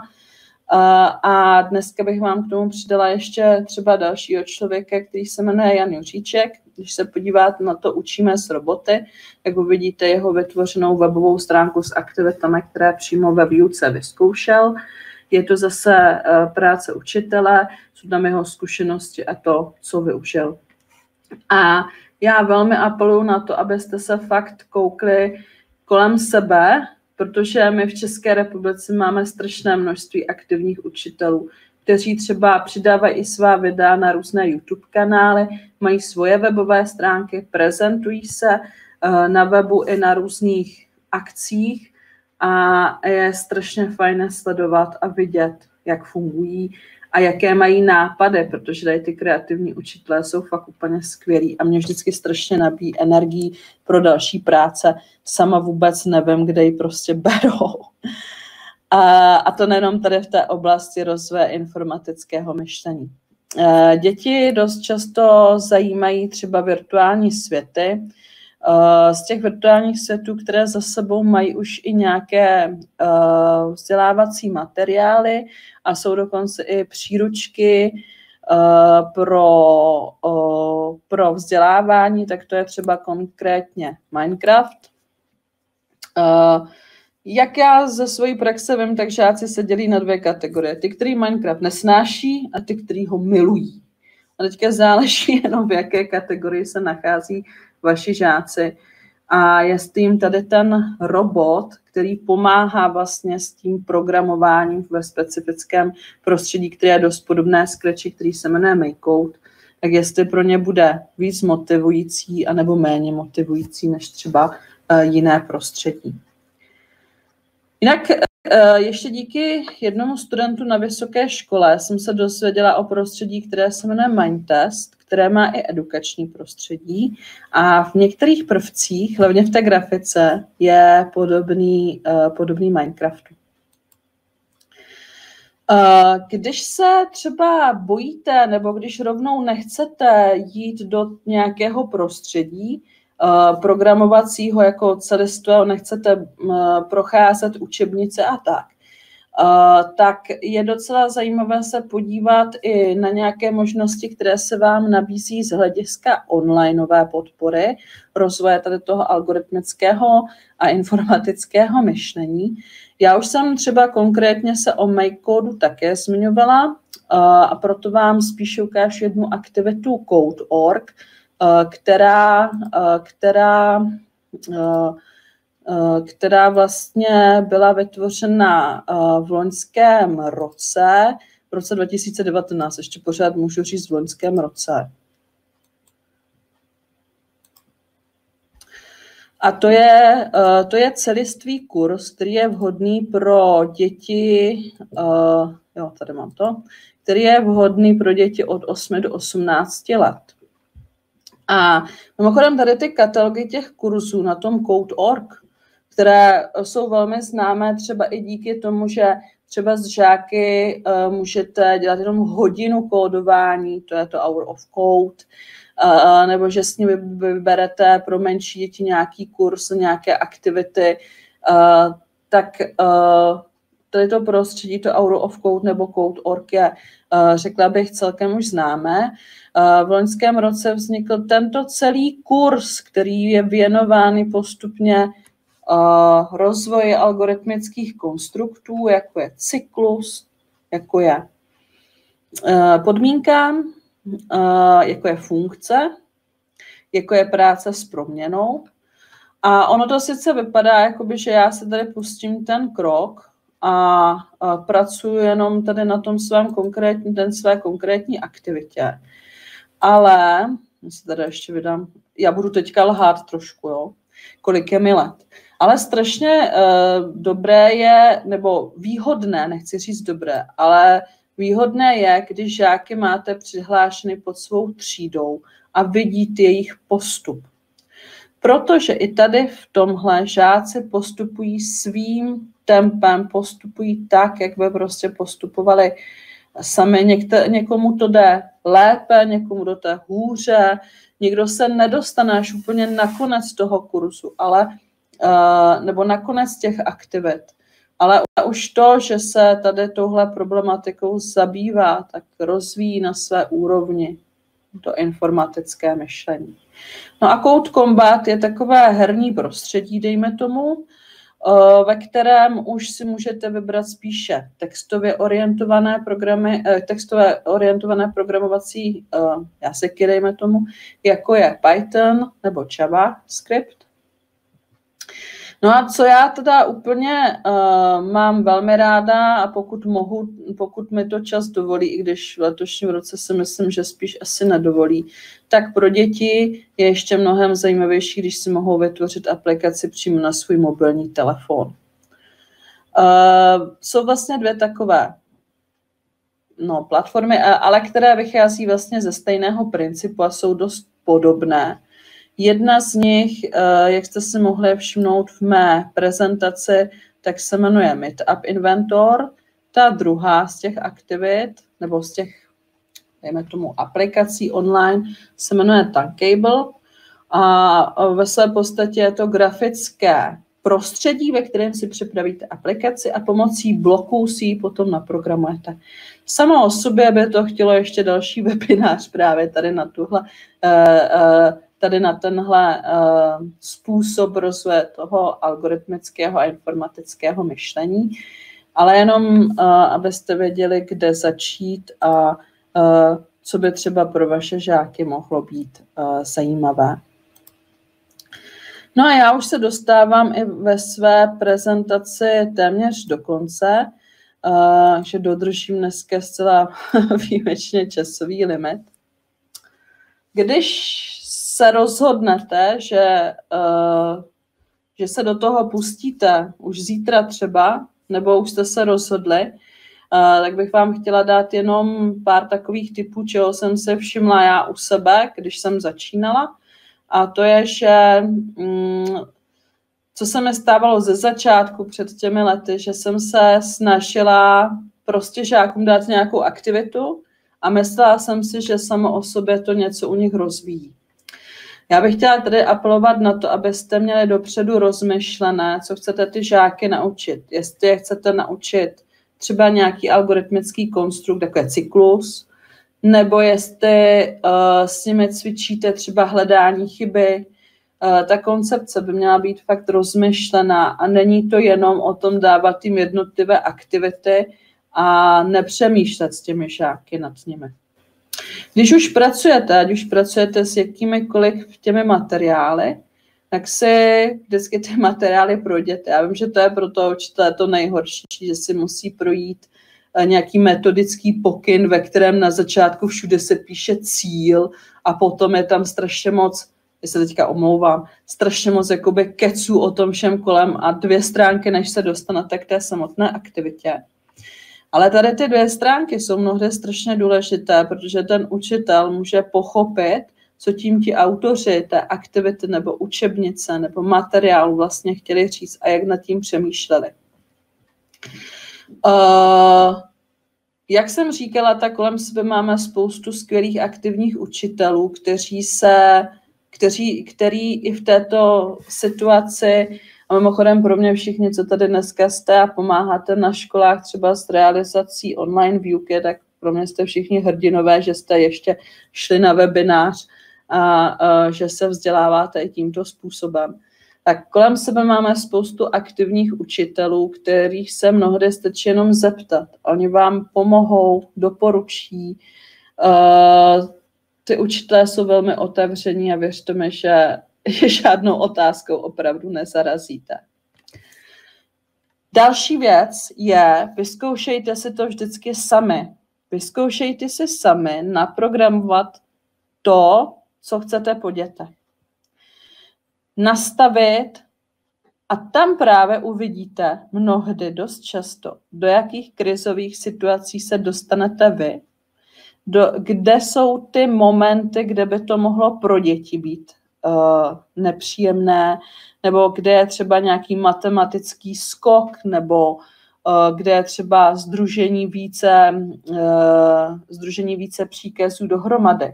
A dneska bych vám k tomu přidala ještě třeba dalšího člověka, který se jmenuje Jan Juříček. Když se podíváte na to Učíme s roboty, tak uvidíte jeho vytvořenou webovou stránku s aktivitami, které přímo ve výuce vyzkoušel. Je to zase práce učitele, jsou tam jeho zkušenosti a to, co využil. A já velmi apeluju na to, abyste se fakt koukli kolem sebe, protože my v České republice máme strašné množství aktivních učitelů, kteří třeba přidávají i svá videa na různé YouTube kanály, mají svoje webové stránky, prezentují se na webu i na různých akcích a je strašně fajn sledovat a vidět, jak fungují a jaké mají nápady, protože tady ty kreativní učitelé jsou fakt úplně skvělí a mě vždycky strašně nabíjí energii pro další práce. Sama vůbec nevím, kde ji prostě berou. A, a to nejenom tady v té oblasti rozvoje informatického myšlení. Děti dost často zajímají třeba virtuální světy. Z těch virtuálních světů, které za sebou mají už i nějaké vzdělávací materiály a jsou dokonce i příručky pro, pro vzdělávání, tak to je třeba konkrétně Minecraft. Jak já ze své praxe vím, tak žáci se dělí na dvě kategorie. Ty, kteří Minecraft nesnáší a ty, kteří ho milují. A teďka záleží jenom, v jaké kategorii se nachází vaši žáci. A jestli jim tady ten robot, který pomáhá vlastně s tím programováním ve specifickém prostředí, které je dost podobné Scratchi, který se jmenuje MakeCode, tak jestli pro ně bude víc motivující anebo méně motivující než třeba jiné prostředí. Jinak ještě díky jednomu studentu na vysoké škole jsem se dozvěděla o prostředí, které se jmenuje Mindtest, které má i edukační prostředí a v některých prvcích, hlavně v té grafice, je podobný, podobný Minecraftu. Když se třeba bojíte nebo když rovnou nechcete jít do nějakého prostředí, programovacího jako celistvého, nechcete procházet učebnice a tak, tak je docela zajímavé se podívat i na nějaké možnosti, které se vám nabízí z hlediska onlineové podpory, rozvoje tady toho algoritmického a informatického myšlení. Já už jsem třeba konkrétně se o MakeCodeu také zmiňovala a proto vám spíš ukážu jednu aktivitu Code tečka org, která, která, která vlastně byla vytvořena v loňském roce, v roce dva tisíce devatenáct, ještě pořád můžu říct v loňském roce. A to je, to je celistvý kurz, který je vhodný pro děti, jo, tady mám to, který je vhodný pro děti od osmi do osmnácti let. A mimochodem tady ty katalogy těch kurzů na tom Code tečka org, které jsou velmi známé třeba i díky tomu, že třeba z žáky uh, můžete dělat jenom hodinu kódování, to je to Hour of Code, uh, nebo že s nimi vyberete pro menší děti nějaký kurz, nějaké aktivity, uh, tak uh, tady to prostředí, to Hour of Code nebo Code tečka org je, uh, řekla bych, celkem už známé. V loňském roce vznikl tento celý kurz, který je věnovaný postupně uh, rozvoji algoritmických konstruktů, jako je cyklus, jako je uh, podmínka, uh, jako je funkce, jako je práce s proměnou. A ono to sice vypadá, jakoby, že já se tady pustím ten krok a uh, pracuji jenom tady na tom svém konkrétní, ten své konkrétní aktivitě. Ale, já si tady ještě vydám, já budu teďka lhát trošku, jo, kolik je mi let. Ale strašně uh, dobré je, nebo výhodné, nechci říct dobré, ale výhodné je, když žáky máte přihlášeny pod svou třídou a vidíte jejich postup. Protože i tady v tomhle žáci postupují svým tempem, postupují tak, jak by prostě postupovali sami. Někde, někomu to jde lépe, někomu to jde hůře, někdo se nedostane až úplně na konec toho kurzu, ale, uh, nebo na konec těch aktivit. Ale už to, že se tady touhle problematikou zabývá, tak rozvíjí na své úrovni to informatické myšlení. No a Code Combat je takové herní prostředí, dejme tomu, ve kterém už si můžete vybrat spíše textově orientované programy, textově orientované programovací jazyky, dejme tomu, jako je Python nebo JavaScript. No a co já teda úplně uh, mám velmi ráda a pokud mohu, pokud mi to čas dovolí, i když v letošním roce si myslím, že spíš asi nedovolí, tak pro děti je ještě mnohem zajímavější, když si mohou vytvořit aplikaci přímo na svůj mobilní telefon. Uh, jsou vlastně dvě takové no, platformy, ale které vychází vlastně ze stejného principu a jsou dost podobné. Jedna z nich, jak jste si mohli všimnout v mé prezentaci, tak se jmenuje Meetup Inventor. Ta druhá z těch aktivit, nebo z těch, dejme tomu, aplikací online, se jmenuje Tankable. A ve své podstatě je to grafické prostředí, ve kterém si připravíte aplikaci a pomocí bloků si ji potom naprogramujete. Samo o sobě by to chtělo ještě další webinář právě tady na tuhle, tady na tenhle způsob rozvoje toho algoritmického a informatického myšlení, ale jenom, abyste věděli, kde začít a co by třeba pro vaše žáky mohlo být zajímavé. No a já už se dostávám i ve své prezentaci téměř do konce, uh, že dodržím dneska zcela výjimečně časový limit. Když se rozhodnete, že, uh, že se do toho pustíte už zítra třeba, nebo už jste se rozhodli, uh, tak bych vám chtěla dát jenom pár takových typů, čeho jsem se všimla já u sebe, když jsem začínala. A to je, že mm, co se mi stávalo ze začátku před těmi lety, že jsem se snažila prostě žákům dát nějakou aktivitu a myslela jsem si, že samo o sobě to něco u nich rozvíjí. Já bych chtěla tady apelovat na to, abyste měli dopředu rozmyšlené, co chcete ty žáky naučit. Jestli je chcete naučit třeba nějaký algoritmický konstrukt, jako je cyklus, nebo jestli uh, s nimi cvičíte třeba hledání chyby. Uh, ta koncepce by měla být fakt rozmyšlená a není to jenom o tom dávat jim jednotlivé aktivity a nepřemýšlet s těmi žáky nad nimi. Když už pracujete, ať už pracujete s jakýmikoliv těmi materiály, tak si vždycky ty materiály projděte. Já vím, že to je pro toho učitele to nejhorší, že si musí projít nějaký metodický pokyn, ve kterém na začátku všude se píše cíl a potom je tam strašně moc, já se teďka omlouvám, strašně moc jakoby keců o tom všem kolem a dvě stránky, než se dostanete k té samotné aktivitě. Ale tady ty dvě stránky jsou mnohdy strašně důležité, protože ten učitel může pochopit, co tím ti autoři té aktivity nebo učebnice nebo materiálu vlastně chtěli říct a jak nad tím přemýšleli. Uh, jak jsem říkala, tak kolem sebe máme spoustu skvělých aktivních učitelů, kteří se, kteří, který i v této situaci, a mimochodem pro mě všichni, co tady dneska jste a pomáháte na školách třeba s realizací online výuky, tak pro mě jste všichni hrdinové, že jste ještě šli na webinář a, a že se vzděláváte i tímto způsobem. Tak kolem sebe máme spoustu aktivních učitelů, kterých se mnohdy stačí jenom zeptat. Oni vám pomohou, doporučí. Ty učitelé jsou velmi otevření a věřte mi, že žádnou otázkou opravdu nezarazíte. Další věc je, vyzkoušejte si to vždycky sami. Vyzkoušejte si sami naprogramovat to, co chcete po dětech. Nastavit a tam právě uvidíte mnohdy dost často, do jakých krizových situací se dostanete vy, do, kde jsou ty momenty, kde by to mohlo pro děti být uh, nepříjemné, nebo kde je třeba nějaký matematický skok, nebo uh, kde je třeba sdružení více, uh, sdružení více příkazů dohromady.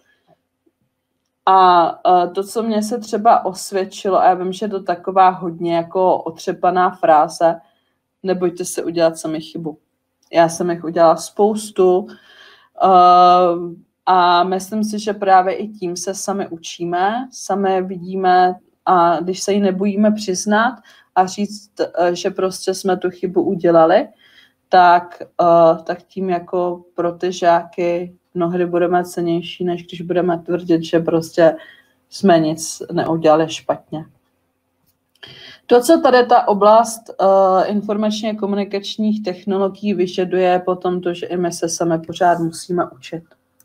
A to, co mě se třeba osvědčilo, a já vím, že je to taková hodně jako otřepaná fráze, nebojte se udělat sami chybu. Já jsem jich udělala spoustu a myslím si, že právě i tím se sami učíme, sami vidíme a když se jí nebojíme přiznat a říct, že prostě jsme tu chybu udělali, tak, tak tím jako pro ty žáky mnohdy budeme cennější, než když budeme tvrdit, že prostě jsme nic neudělali špatně. To, co tady ta oblast uh, informačně komunikačních technologií vyžaduje, je potom to, že i my se sami pořád musíme učit.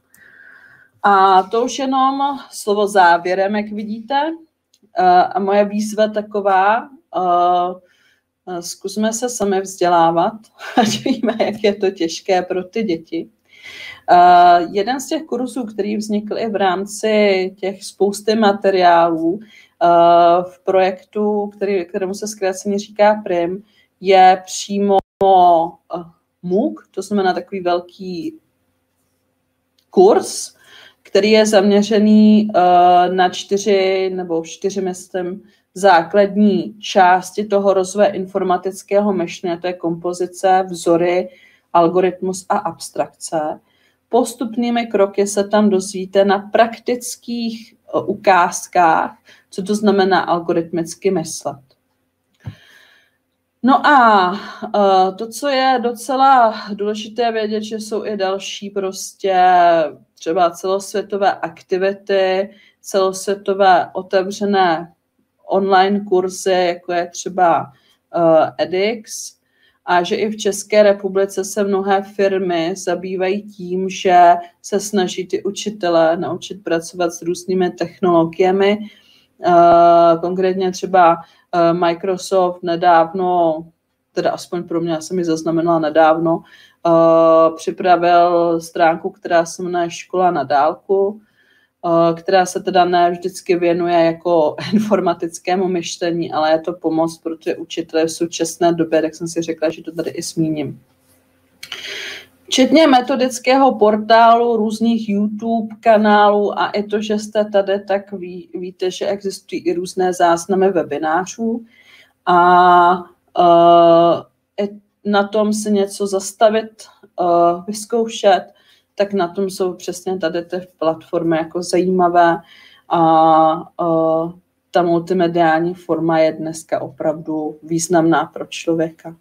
A to už jenom slovo závěrem, jak vidíte. Uh, a moje výzva taková, uh, zkusme se sami vzdělávat, ať víme, jak je to těžké pro ty děti. Uh, jeden z těch kurzů, který vznikl i v rámci těch spousty materiálů uh, v projektu, který, kterému se zkráceně říká Prim, je přímo uh, MOOC, to znamená takový velký kurz, který je zaměřený uh, na čtyři nebo čtyři, myslím, základní části toho rozvoje informatického myšlení, to je kompozice, vzory, algoritmus a abstrakce. Postupnými kroky se tam dozvíte na praktických uh, ukázkách, co to znamená algoritmicky myslet. No a uh, to, co je docela důležité vědět, že jsou i další prostě třeba celosvětové aktivity, celosvětové otevřené online kurzy, jako je třeba uh, edX, a že i v České republice se mnohé firmy zabývají tím, že se snaží ty učitele naučit pracovat s různými technologiemi. Uh, konkrétně třeba uh, Microsoft nedávno, teda aspoň pro mě, já jsem ji zaznamenala nedávno, uh, připravil stránku, která se jmenuje Škola na dálku, uh, která se teda ne vždycky věnuje jako informatickému myšlení, ale je to pomoc pro ty učitele v současné době, tak jsem si řekla, že to tady i zmíním. Včetně metodického portálu, různých YouTube kanálů a i to, že jste tady, tak ví, víte, že existují i různé záznamy webinářů a uh, na tom si něco zastavit, uh, vyzkoušet, tak na tom jsou přesně tady ty platformy jako zajímavé a uh, ta multimediální forma je dneska opravdu významná pro člověka.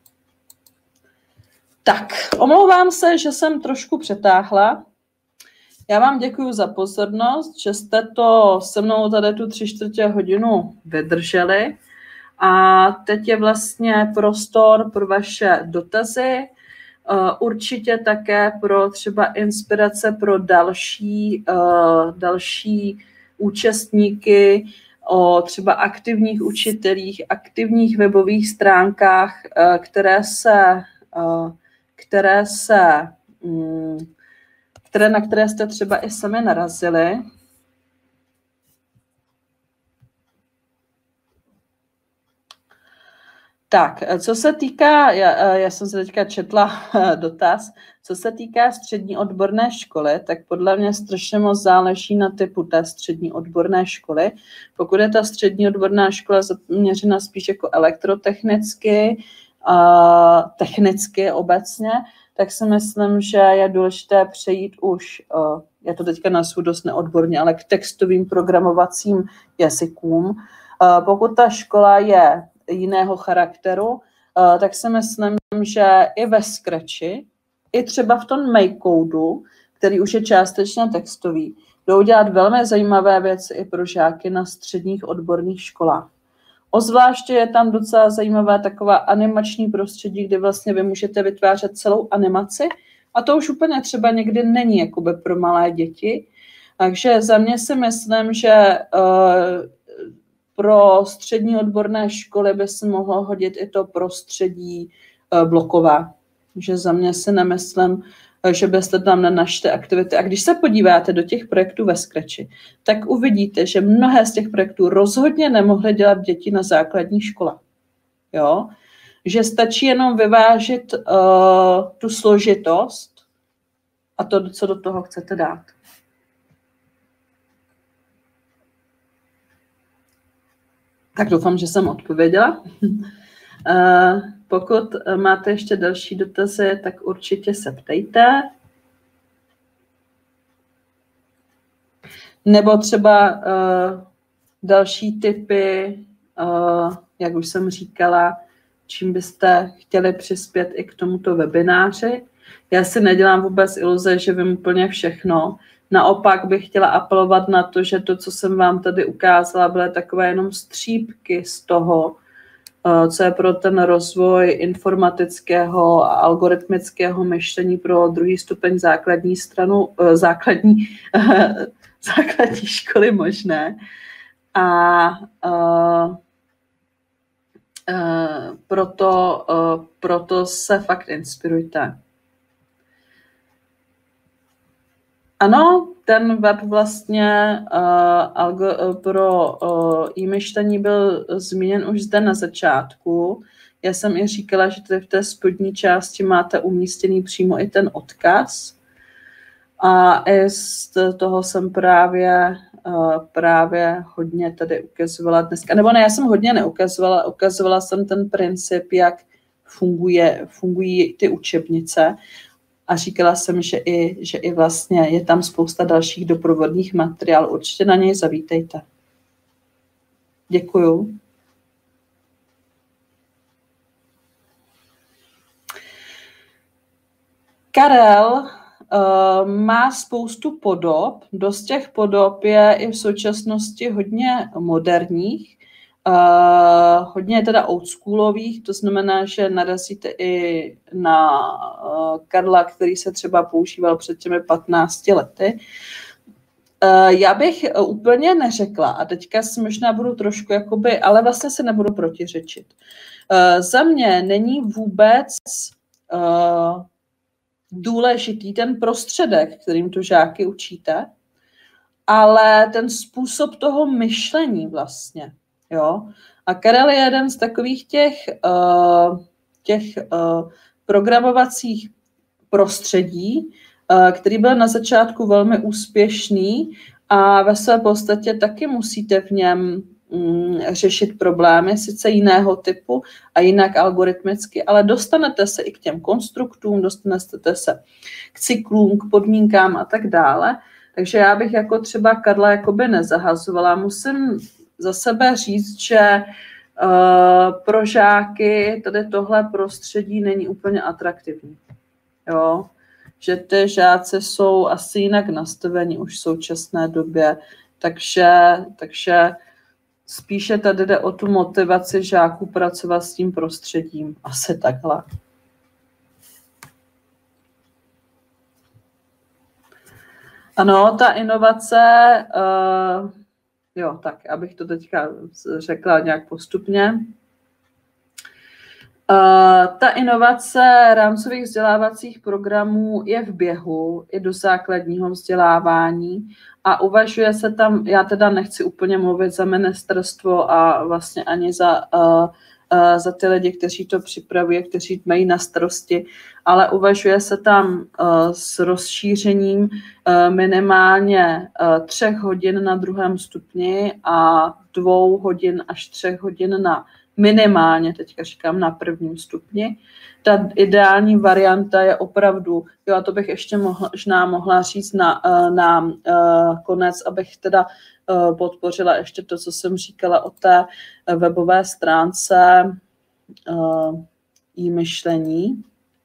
Tak, omlouvám se, že jsem trošku přetáhla. Já vám děkuji za pozornost, že jste to se mnou tady tu tři čtvrtě hodinu vydrželi. A teď je vlastně prostor pro vaše dotazy, určitě také pro třeba inspirace pro další, další účastníky o třeba aktivních učitelích, aktivních webových stránkách, které se které se, které, na které jste třeba i sami narazili. Tak, co se týká, já, já jsem se teďka četla dotaz, co se týká střední odborné školy, tak podle mě strašně moc záleží na typu té střední odborné školy. Pokud je ta střední odborná škola zaměřena spíš jako elektrotechnicky, Uh, technicky obecně, tak si myslím, že je důležité přejít už, uh, já to teďka nazvu dost neodborně, ale k textovým programovacím jazykům. Uh, pokud ta škola je jiného charakteru, uh, tak si myslím, že i ve Scratchi, i třeba v tom MakeCodeu, který už je částečně textový, jdou dělat velmi zajímavé věci i pro žáky na středních odborných školách. Ozvláště je tam docela zajímavá taková animační prostředí, kde vlastně vy můžete vytvářet celou animaci a to už úplně třeba někdy není jakoby pro malé děti. Takže za mě si myslím, že uh, pro střední odborné školy by se mohlo hodit i to prostředí uh, blokové. Že za mě si nemyslím, že byste tam nenašli aktivity. A když se podíváte do těch projektů ve Scratchi, tak uvidíte, že mnohé z těch projektů rozhodně nemohly dělat děti na základní škole. Jo? Že stačí jenom vyvážit uh, tu složitost a to, co do toho chcete dát. Tak doufám, že jsem odpověděla. Uh, pokud máte ještě další dotazy, tak určitě se ptejte. Nebo třeba uh, další tipy, uh, jak už jsem říkala, čím byste chtěli přispět i k tomuto webináři. Já si nedělám vůbec iluze, že vím úplně všechno. Naopak bych chtěla apelovat na to, že to, co jsem vám tady ukázala, byly takové jenom střípky z toho, co je pro ten rozvoj informatického a algoritmického myšlení pro druhý stupeň základní stranu, základní, základní školy možné. A Uh, proto, uh, proto se fakt inspirujte. Ano, ten web vlastně uh, algo, uh, pro uh, e-myšlení byl zmíněn už zde na začátku. Já jsem i říkala, že tady v té spodní části máte umístěný přímo i ten odkaz. A i z toho jsem právě, uh, právě hodně tady ukazovala dneska. Nebo ne, já jsem hodně neukazovala, ukazovala jsem ten princip, jak funguje, fungují ty učebnice. A říkala jsem, že i, že i vlastně je tam spousta dalších doprovodných materiálů. Určitě na něj zavítejte. Děkuju. Karel uh, má spoustu podob. Dost těch podob je i v současnosti hodně moderních. Uh, hodně je teda oldschoolových, to znamená, že narazíte i na uh, Karla, který se třeba používal před těmi patnácti lety. Uh, já bych úplně neřekla, a teďka si možná budu trošku jakoby, ale vlastně se nebudu protiřečit. Uh, za mě není vůbec uh, důležitý ten prostředek, kterým tu žáky učíte, ale ten způsob toho myšlení vlastně. Jo? A Karel je jeden z takových těch, uh, těch uh, programovacích prostředí, uh, který byl na začátku velmi úspěšný a ve své podstatě taky musíte v něm um, řešit problémy, sice jiného typu a jinak algoritmicky, ale dostanete se i k těm konstruktům, dostanete se k cyklům, k podmínkám a tak dále. Takže já bych jako třeba Karla jakoby nezahazovala. Musím za sebe říct, že uh, pro žáky tady tohle prostředí není úplně atraktivní. Jo? Že ty žáci jsou asi jinak nastaveni už v současné době, takže, takže spíše tady jde o tu motivaci žáků pracovat s tím prostředím. Asi takhle. Ano, ta inovace... Uh, Jo, tak abych to teďka řekla nějak postupně. Uh, ta inovace rámcových vzdělávacích programů je v běhu i do základního vzdělávání a uvažuje se tam, já teda nechci úplně mluvit za ministerstvo a vlastně ani za, uh, uh, za ty lidi, kteří to připravují, kteří mají na starosti, ale uvažuje se tam uh, s rozšířením uh, minimálně uh, třech hodin na druhém stupni a dvou hodin až třech hodin na minimálně, teďka říkám, na prvním stupni. Ta ideální varianta je opravdu, jo, a to bych ještě mohla, možná mohla říct na, na, na konec, abych teda podpořila ještě to, co jsem říkala o té webové stránce e-myšlení.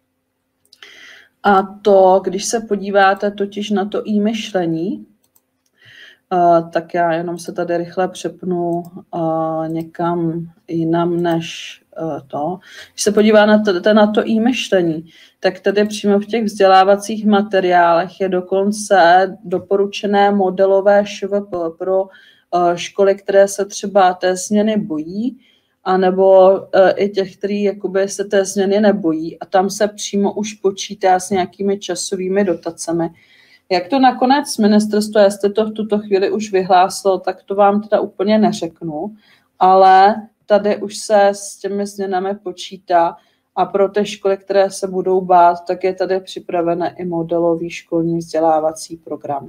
A to, když se podíváte totiž na to e-myšlení, Uh, tak já jenom se tady rychle přepnu uh, někam jinam než uh, to. Když se podívá na to, na to e-myšlení, tak tady přímo v těch vzdělávacích materiálech je dokonce doporučené modelové ŠVP pro uh, školy, které se třeba té změny bojí, anebo uh, i těch, kteří jakoby se té změny nebojí. A tam se přímo už počítá s nějakými časovými dotacemi. Jak to nakonec ministerstvo, jestli to v tuto chvíli už vyhlásilo, tak to vám teda úplně neřeknu, ale tady už se s těmi změnami počítá a pro ty školy, které se budou bát, tak je tady připravený i modelový školní vzdělávací program.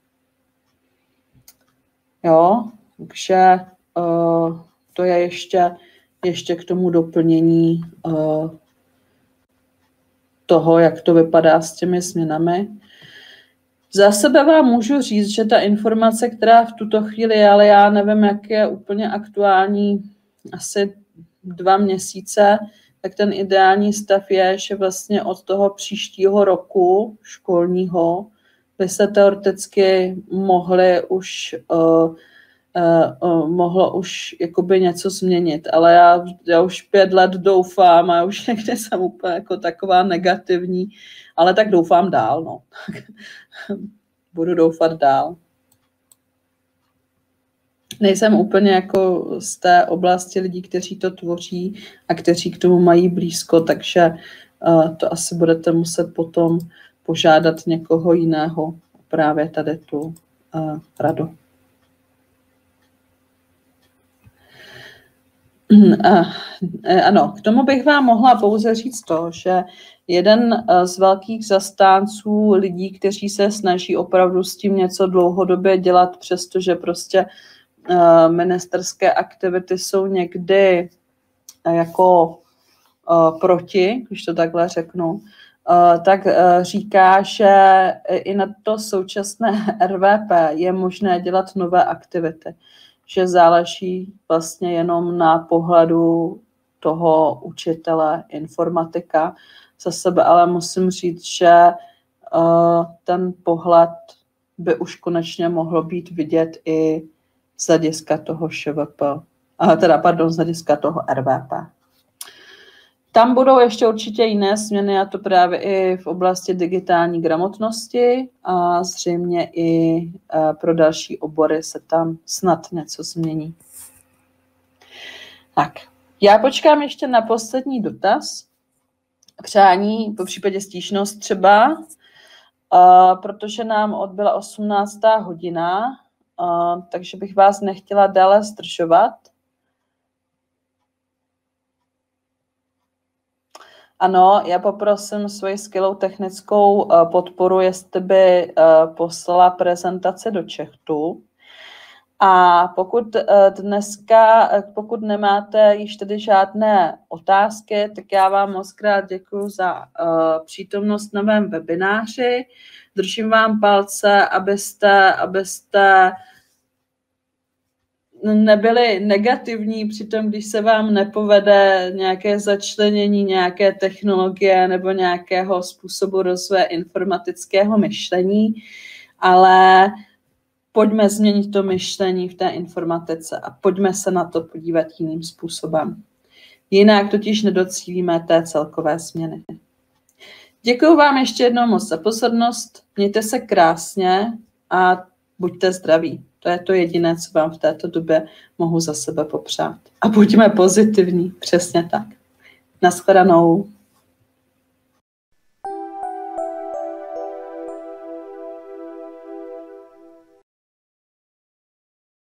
Jo, takže uh, to je ještě, ještě k tomu doplnění uh, toho, jak to vypadá s těmi změnami. Za sebe vám můžu říct, že ta informace, která v tuto chvíli je, ale já nevím, jak je úplně aktuální, asi dva měsíce, tak ten ideální stav je, že vlastně od toho příštího roku školního by se teoreticky mohly už, uh, uh, mohlo už jakoby něco změnit. Ale já, já už pět let doufám a už někdy jsem úplně jako taková negativní, ale tak doufám dál, no. Budu doufat dál. nejsem úplně jako z té oblasti lidí, kteří to tvoří a kteří k tomu mají blízko, takže uh, to asi budete muset potom požádat někoho jiného právě tady tu uh, radu. Ano, k tomu bych vám mohla pouze říct to, že jeden z velkých zastánců lidí, kteří se snaží opravdu s tím něco dlouhodobě dělat, přestože prostě ministerské aktivity jsou někdy jako proti, když to takhle řeknu, tak říká, že i na to současné R V P je možné dělat nové aktivity, že záleží vlastně jenom na pohledu toho učitele informatika. Za sebe ale musím říct, že ten pohled by už konečně mohlo být vidět i z hlediska toho Š V P, teda pardon, z hlediska toho R V P. Tam budou ještě určitě jiné změny, a to právě i v oblasti digitální gramotnosti a zřejmě i pro další obory se tam snad něco změní. Tak, já počkám ještě na poslední dotaz. Přání, po případě stížnost třeba, protože nám odbyla osmnáctá hodina, takže bych vás nechtěla dále zdržovat. Ano, já poprosím svoji skvělou technickou podporu, jestli by poslala prezentaci do chatu. A pokud dneska, pokud nemáte již tedy žádné otázky, tak já vám moc krát děkuji za přítomnost na mém webináři. Držím vám palce, abyste, abyste nebyli negativní při tom, když se vám nepovede nějaké začlenění nějaké technologie nebo nějakého způsobu rozvoje informatického myšlení, ale pojďme změnit to myšlení v té informatice a pojďme se na to podívat jiným způsobem. Jinak totiž nedocílíme té celkové změny. Děkuji vám ještě jednou moc za pozornost, mějte se krásně a buďte zdraví. To je to jediné, co vám v této době mohu za sebe popřát. A buďme pozitivní, přesně tak. Nashledanou.